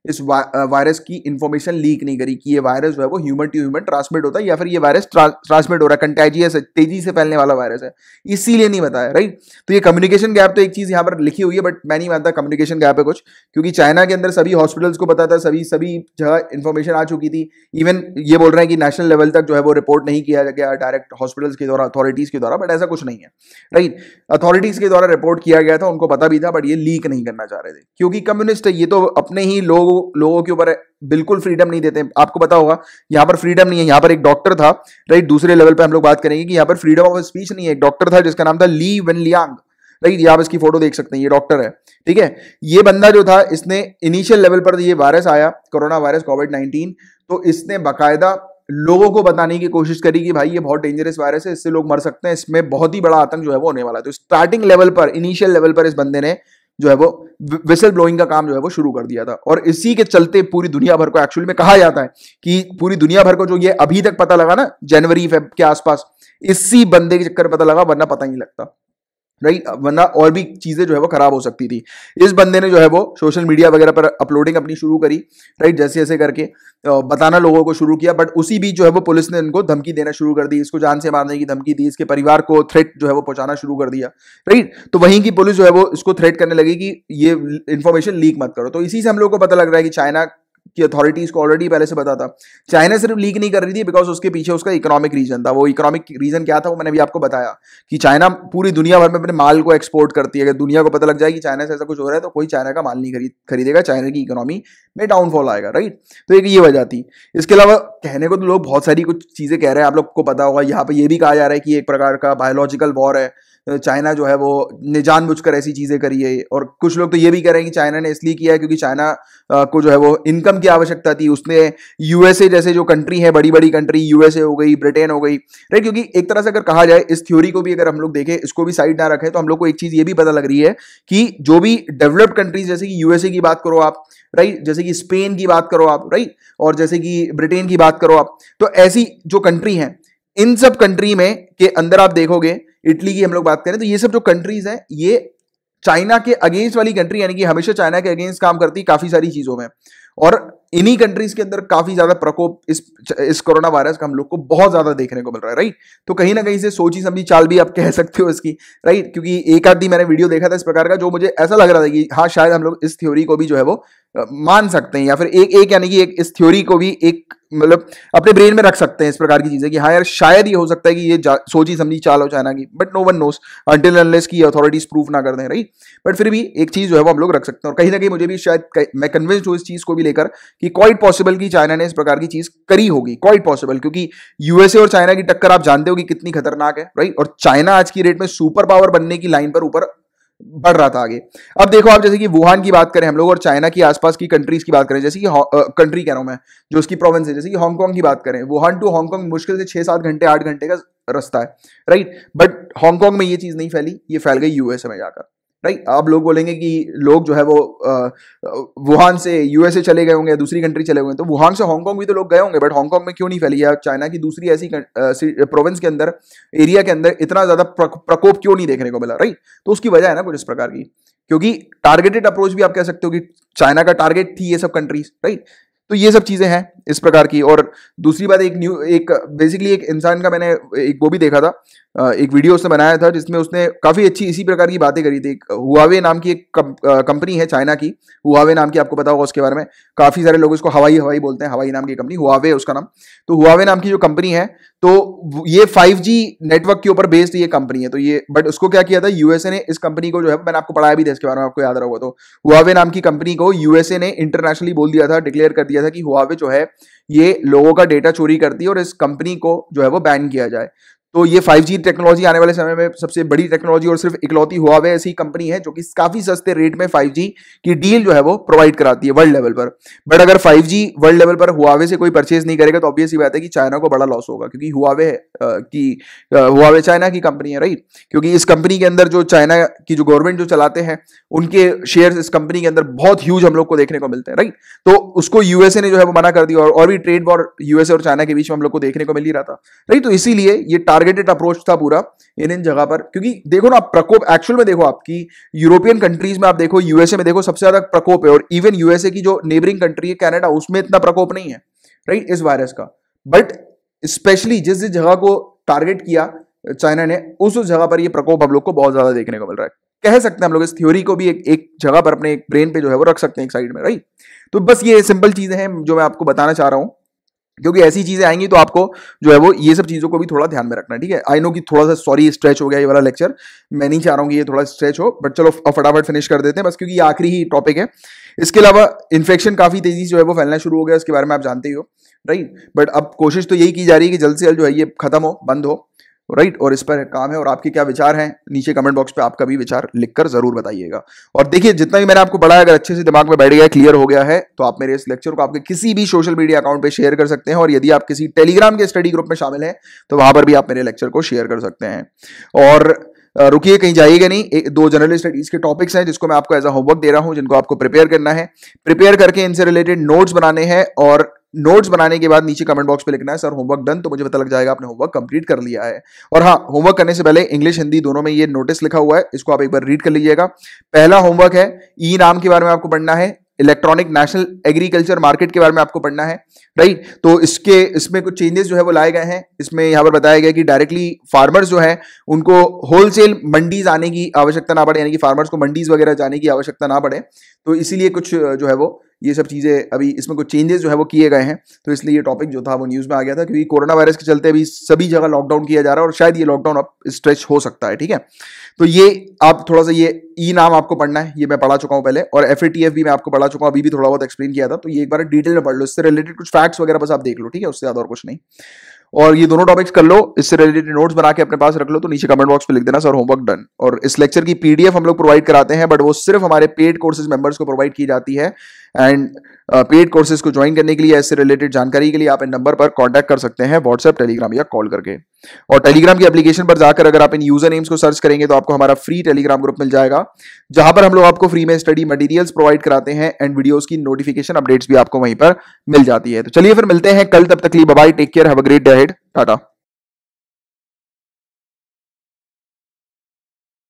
इस वायरस की इंफॉर्मेशन लीक नहीं करी कि ये वायरस जो है वो ह्यूमन टू ह्यूमन ट्रांसमिट होता है या फिर ये वायरस ट्रांसमिट हो रहा है, कंटेजियस है, तेजी से फैलने वाला वायरस है, इसीलिए नहीं बताया, राइट। तो ये कम्युनिकेशन गैप तो एक चीज यहाँ पर लिखी हुई है, बट मैं नहीं मानता कम्युनिकेशन गैप है कुछ, क्योंकि चाइना के अंदर सभी हॉस्पिटल्स को पता था, सभी जगह इंफॉर्मेशन आ चुकी थी। इवन ये बोल रहे हैं कि नेशनल लेवल तक जो है वो रिपोर्ट नहीं किया गया डायरेक्ट हॉस्पिटल्स के द्वारा, अथॉरिटीज के द्वारा, बट ऐसा कुछ नहीं है, राइट। अथॉरिटीज के द्वारा रिपोर्ट किया गया था, उनको पता भी था, बट ये लीक नहीं करना चाह रहे थे, क्योंकि कम्युनिस्ट है, ये तो अपने ही लोगों के ऊपर बिल्कुल फ्रीडम नहीं देते। आपको पता होगा यहाँ पर फ्रीडम नहीं है। यहाँ पर एक डॉक्टर था, राइट, दूसरे लेवल पे हम लोग बात करेंगे कि यहाँ पर फ्रीडम ऑफ स्पीच नहीं है। एक डॉक्टर था जिसका नाम था ली वेनलियांग, राइट, ये आप इसकी फोटो देख सकते हैं, ये डॉक्टर है, ठीक है। ये बंदा जो था, इसने इनिशियल लेवल पर ये वायरस आया, कोरोना वायरस कोविड-19, तो इसने बाकायदा लोगों को बताने की कोशिश करी कि भाई ये बहुत डेंजरस वायरस है, इससे लोग मर सकते हैं, इसमें बहुत ही बड़ा आतंक जो है वो होने वाला है। तो स्टार्टिंग लेवल पर, इनिशियल लेवल पर इस बंदे ने जो है वो विसल ब्लोइंग का काम जो है वो शुरू कर दिया था, और इसी के चलते पूरी दुनिया भर को, एक्चुअली में कहा जाता है कि पूरी दुनिया भर को जो ये अभी तक पता लगा ना, जनवरी फेब के आसपास, इसी बंदे के चक्कर में पता लगा, वरना पता ही नहीं लगता, राइट, वरना और भी चीजें जो है वो खराब हो सकती थी। इस बंदे ने जो है वो सोशल मीडिया वगैरह पर अपलोडिंग अपनी शुरू करी, राइट, जैसे ऐसे करके बताना लोगों को शुरू किया, बट उसी बीच जो है वो पुलिस ने इनको धमकी देना शुरू कर दी, इसको जान से मारने की धमकी दी, इसके परिवार को थ्रेट जो है वो पहुंचाना शुरू कर दिया, राइट। तो वहीं की पुलिस जो है वो इसको थ्रेट करने लगी कि ये इंफॉर्मेशन लीक मत करो। तो इसी से हम लोग को पता लग रहा है कि चाइना की अथॉरिटीज को ऑलरेडी पहले से पता था। चाइना सिर्फ लीक नहीं कर रही थी बिकॉज उसके पीछे उसका इकोनॉमिक रीजन था। वो इकोनॉमिक रीजन क्या था वो मैंने भी आपको बताया कि चाइना पूरी दुनिया भर में अपने माल को एक्सपोर्ट करती है। अगर दुनिया को पता लग जाए कि चाइना से ऐसा कुछ हो रहा है तो कोई चाइना का माल नहीं खरीदेगा, चाइना की इकोनॉमी में डाउनफॉल आएगा, राइट। तो एक ये वजह थी। इसके अलावा कहने को तो लोग बहुत सारी कुछ चीजें कह रहे हैं, आप लोग को पता होगा। यहाँ पे ये भी कहा जा रहा है कि एक प्रकार का बायोलॉजिकल वॉर है, चाइना जो है वो ने जानबूझकर ऐसी चीजें करी है। और कुछ लोग तो ये भी कह रहे हैं कि चाइना ने इसलिए किया है क्योंकि चाइना को जो है वो इनकम की आवश्यकता थी। उसने यूएसए जैसे जो कंट्री है, बड़ी बड़ी कंट्री, यूएसए हो गई, ब्रिटेन हो गई, राइट। क्योंकि एक तरह से अगर कहा जाए, इस थ्योरी को भी अगर हम लोग देखें, इसको भी साइड ना रखें, तो हम लोग को एक चीज ये भी पता लग रही है कि जो भी डेवलप्ड कंट्रीज, जैसे कि यूएसए की बात करो आप, राइट, जैसे कि स्पेन की बात करो आप, राइट, और जैसे कि ब्रिटेन की बात करो आप, तो ऐसी जो कंट्री हैं, इन सब कंट्री में के अंदर आप देखोगे, इटली की हम लोग बात करें तो ये सब जो कंट्रीज हैं ये चाइना के अगेंस्ट वाली कंट्री, यानी कि हमेशा चाइना के अगेंस्ट काम करती काफी सारी चीजों में। और इन्हीं कंट्रीज के अंदर काफी ज्यादा प्रकोप इस कोरोना वायरस का हम लोग को बहुत ज्यादा देखने को मिल रहा है, राइट। तो कहीं ना कहीं से सोची समझी चाल भी आप कह सकते हो इसकी, राइट। क्योंकि एक आधी मैंने वीडियो देखा था इस प्रकार का, जो मुझे ऐसा लग रहा था कि हाँ शायद हम लोग इस थ्योरी को भी जो है वो मान सकते हैं, या फिर एक यानी कि एक इस थ्योरी को भी एक मतलब अपने ब्रेन में रख सकते हैं इस प्रकार की चीजें कि हाँ यार शायद ये हो सकता है कि ये सोची समझी चाल हो चाइना की, but no one knows until unless की अथॉरिटीज प्रूफ ना कर दें, राइट। बट फिर भी एक चीज जो है वो हम लोग रख सकते हैं। और कहीं ना कहीं मुझे भी शायद मैं कन्विंस्ड हूं इस चीज को भी लेकर कि क्वाइट पॉसिबल कि चाइना ने इस प्रकार की चीज करी होगी, क्वाइट पॉसिबल। क्योंकि यूएसए और चाइना की टक्कर आप जानते हो कि कितनी खतरनाक है, राइट। और चाइना आज की रेट में सुपर पावर बनने की लाइन पर ऊपर बढ़ रहा था आगे। अब देखो आप, जैसे कि वुहान की बात करें हम लोग और चाइना की आसपास की कंट्रीज की बात करें, जैसे कि कंट्री कह रहा हूं मैं, जो उसकी प्रोविंस है, जैसे कि हांगकांग की बात करें, वुहान टू हांगकांग मुश्किल से 6-7 घंटे 8 घंटे का रास्ता है, राइट। बट हांगकांग में ये चीज नहीं फैली, ये फैल गई यूएसए में जाकर, राइट। आप लोग बोलेंगे कि लोग जो है वो वुहान से यूएसए चले गए होंगे, दूसरी कंट्री चले गए, तो वुहान से हांगकांग भी तो लोग गए होंगे, बट हांगकांग में क्यों नहीं फैली, या चाइना की दूसरी ऐसी प्रोविंस के अंदर, एरिया के अंदर इतना ज्यादा प्रकोप क्यों नहीं देखने को मिला, राइट। तो उसकी वजह है ना कुछ इस प्रकार की, क्योंकि टारगेटेड अप्रोच भी आप कह सकते हो कि चाइना का टारगेट थी ये सब कंट्रीज, राइट। तो ये सब चीजें हैं इस प्रकार की। और दूसरी बात, एक बेसिकली एक इंसान का मैंने एक वो भी देखा था, एक वीडियो उसने बनाया था जिसमें उसने काफी अच्छी इसी प्रकार की बातें करी थी। हुआवे नाम की एक कंपनी है चाइना की, हुआवे नाम की, आपको पता होगा उसके बारे में, काफी सारे लोग इसको हवाई बोलते हैं, हवाई नाम की कंपनी, हुआवे उसका नाम। तो हुआवे नाम की जो कंपनी है, तो ये 5G नेटवर्क के ऊपर बेस्ड ये कंपनी है। तो ये, बट उसको क्या किया था, यूएसए ने इस कंपनी को जो है, मैंने आपको पढ़ाया भी था इसके बारे में, आपको याद रहा होगा। तो हुआवे नाम की कंपनी को यूएसए ने इंटरनेशनली बोल दिया था, डिक्लेयर कर दिया था कि हुआवे जो है ये लोगों का डेटा चोरी करती है और इस कंपनी को जो है वो बैन किया जाए। तो ये 5G टेक्नोलॉजी आने वाले समय में सबसे बड़ी टेक्नोलॉजी और सिर्फ इकलौती हुआवे ऐसी कंपनी है जो कि काफी सस्ते रेट में 5G की डील जो है वो प्रोवाइड कराती है वर्ल्ड लेवल पर। बट अगर 5G वर्ल्ड लेवल पर हुआवे से कोई परचेज नहीं करेगा तो ऑब्वियस ही बात है कि चाइना को बड़ा लॉस होगा, क्योंकि हुआवे चाइना की कंपनी है, राइट। क्योंकि इस कंपनी के अंदर जो चाइना की जो गवर्नमेंट जो चलाते हैं, उनके शेयर इस कंपनी के अंदर बहुत ह्यूज हम लोग को देखने को मिलते हैं, राइट। तो उसको यूएसए ने जो है वो मना कर दिया, और भी ट्रेड वॉर यूएसए और चाइना के बीच में हम लोग को देखने को मिल ही रहा था, राइट। तो इसीलिए ये टारगेटेड अप्रोच था पूरा इन जगह पर, क्योंकि देखो ना प्रकोप एक्चुअल में देखो आपकी यूरोपियन कंट्रीज में, आप देखो यूएसए में देखो सबसे ज्यादा प्रकोप है, और इवन यूएसए की जो नेबरिंग कंट्री है कनाडा, उसमें इतना प्रकोप नहीं है राइट इस वायरस का। बट स्पेशली जिस जगह को टारगेट किया चाइना ने, उस जगह पर ये प्रकोप हम लोग को बहुत ज्यादा देखने को मिल रहा है। कह सकते हैं हम लोग इस थ्योरी को भी एक जगह पर अपने एक ब्रेन पे जो है वो रख सकते हैं एक साइड में राइट। तो बस ये सिंपल चीजें हैं जो मैं आपको बताना चाह रहा हूं, क्योंकि ऐसी चीजें आएंगी तो आपको जो है वो ये सब चीजों को भी थोड़ा ध्यान में रखना है, ठीक है। आई नो कि थोड़ा सा सॉरी स्ट्रेच हो गया ये वाला लेक्चर, मैं नहीं चाह रहा हूँ कि ये थोड़ा स्ट्रेच हो, बट चलो फटाफट फिनिश कर देते हैं बस, क्योंकि ये आखिरी ही टॉपिक है। इसके अलावा इन्फेक्शन काफी तेजी से जो है वो फैलना शुरू हो गया, इसके बारे में आप जानते ही हो राइट। बट अब कोशिश तो यही की जा रही है कि जल्द से जल्द जो है ये खत्म हो, बंद हो राइट, और इस पर काम है। और आपके क्या विचार हैं नीचे कमेंट बॉक्स पे आपका भी विचार लिखकर जरूर बताइएगा। और देखिए जितना भी मैंने आपको पढ़ाया अगर अच्छे से दिमाग में बैठ गया, क्लियर हो गया है, तो आप मेरे इस लेक्चर को आपके किसी भी सोशल मीडिया अकाउंट पे शेयर कर सकते हैं, और यदि आप किसी टेलीग्राम के स्टडी ग्रुप में शामिल हैं तो वहां पर भी आप मेरे लेक्चर को शेयर कर सकते हैं। और रुकिए, कहीं जाइएगा नहीं, दो जनरल स्टडीज के टॉपिक्स हैं जिसको मैं आपको एज अ होमवर्क दे रहा हूं, जिनको आपको प्रिपेयर करना है। प्रिपेयर करके इनसे रिलेटेड नोट्स बनाने हैं, और नोट्स बनाने के बाद नीचे कमेंट बॉक्स पे लिखना है सर होमवर्क डन, तो मुझे पता लग जाएगा आपने होमवर्क कंप्लीट कर लिया है। और हाँ, होमवर्क करने से पहले इंग्लिश हिंदी दोनों में ये नोटिस लिखा हुआ है, इसको आप एक बार रीड कर लीजिएगा। पहला होमवर्क है ई नाम के बारे में आपको पढ़ना है, इलेक्ट्रॉनिक नेशनल एग्रीकल्चर मार्केट के बारे में आपको पढ़ना है राइट। तो इसमें कुछ चेंजेस जो है वो लाए गए हैं। इसमें यहाँ पर बताया गया कि डायरेक्टली फार्मर्स जो है उनको होलसेल मंडीज आने की आवश्यकता ना पड़े, यानी कि फार्मर्स को मंडीज वगैरह जाने की आवश्यकता ना पड़े, तो इसीलिए कुछ जो है वो ये सब चीजें अभी इसमें कुछ चेंजेस जो है वो किए गए हैं। तो इसलिए ये टॉपिक जो था वो न्यूज में आ गया था, क्योंकि कोरोना वायरस के चलते अभी सभी जगह लॉकडाउन किया जा रहा है, और शायद ये लॉकडाउन अब स्ट्रेच हो सकता है, ठीक है। तो ये आप थोड़ा सा ये ई नाम आपको पढ़ना है, ये मैं पढ़ा चुका हूं पहले, और FATF भी मैं आपको पढ़ा चुका हूं, अभी भी थोड़ा बहुत एक्सप्लेन किया था, तो ये एक बार डिटेल में पढ़ लो, इससे रिलेटेड कुछ फैक्ट्स वगैरह बस आप देख लो, ठीक है, उससे ज्यादा और कुछ नहीं। और ये दोनों टॉपिक्स कर लो, इससे रिलेटेड नोट्स बना के अपने पास रख लो, तो नीचे कमेंट बॉक्स पे लिख देना सर होमवर्क डन। और इस लेक्चर की PDF हम लोग प्रोवाइड कराते हैं, बट वो सिर्फ हमारे पेड कोर्सेज मेंबर्स को प्रोवाइड की जाती है। एंड पेड कोर्सेज को ज्वाइन करने के लिए, इससे रिलेटेड जानकारी के लिए आप इन नंबर पर कांटेक्ट कर सकते हैं, व्हाट्सएप, टेलीग्राम या कॉल करके। और टेलीग्राम की एप्लीकेशन पर जाकर अगर आप इन यूजर नेम्स को सर्च करेंगे तो आपको हमारा फ्री टेलीग्राम ग्रुप मिल जाएगा, जहां पर हम लोग आपको फ्री में स्टडी मटेरियल्स प्रोवाइड कराते हैं, एंड वीडियोस की नोटिफिकेशन अपडेट्स भी आपको वहीं पर मिल जाती है। तो चलिए फिर मिलते हैं कल, तब तक के लिए bye bye, take care, have a great day ahead, Tata.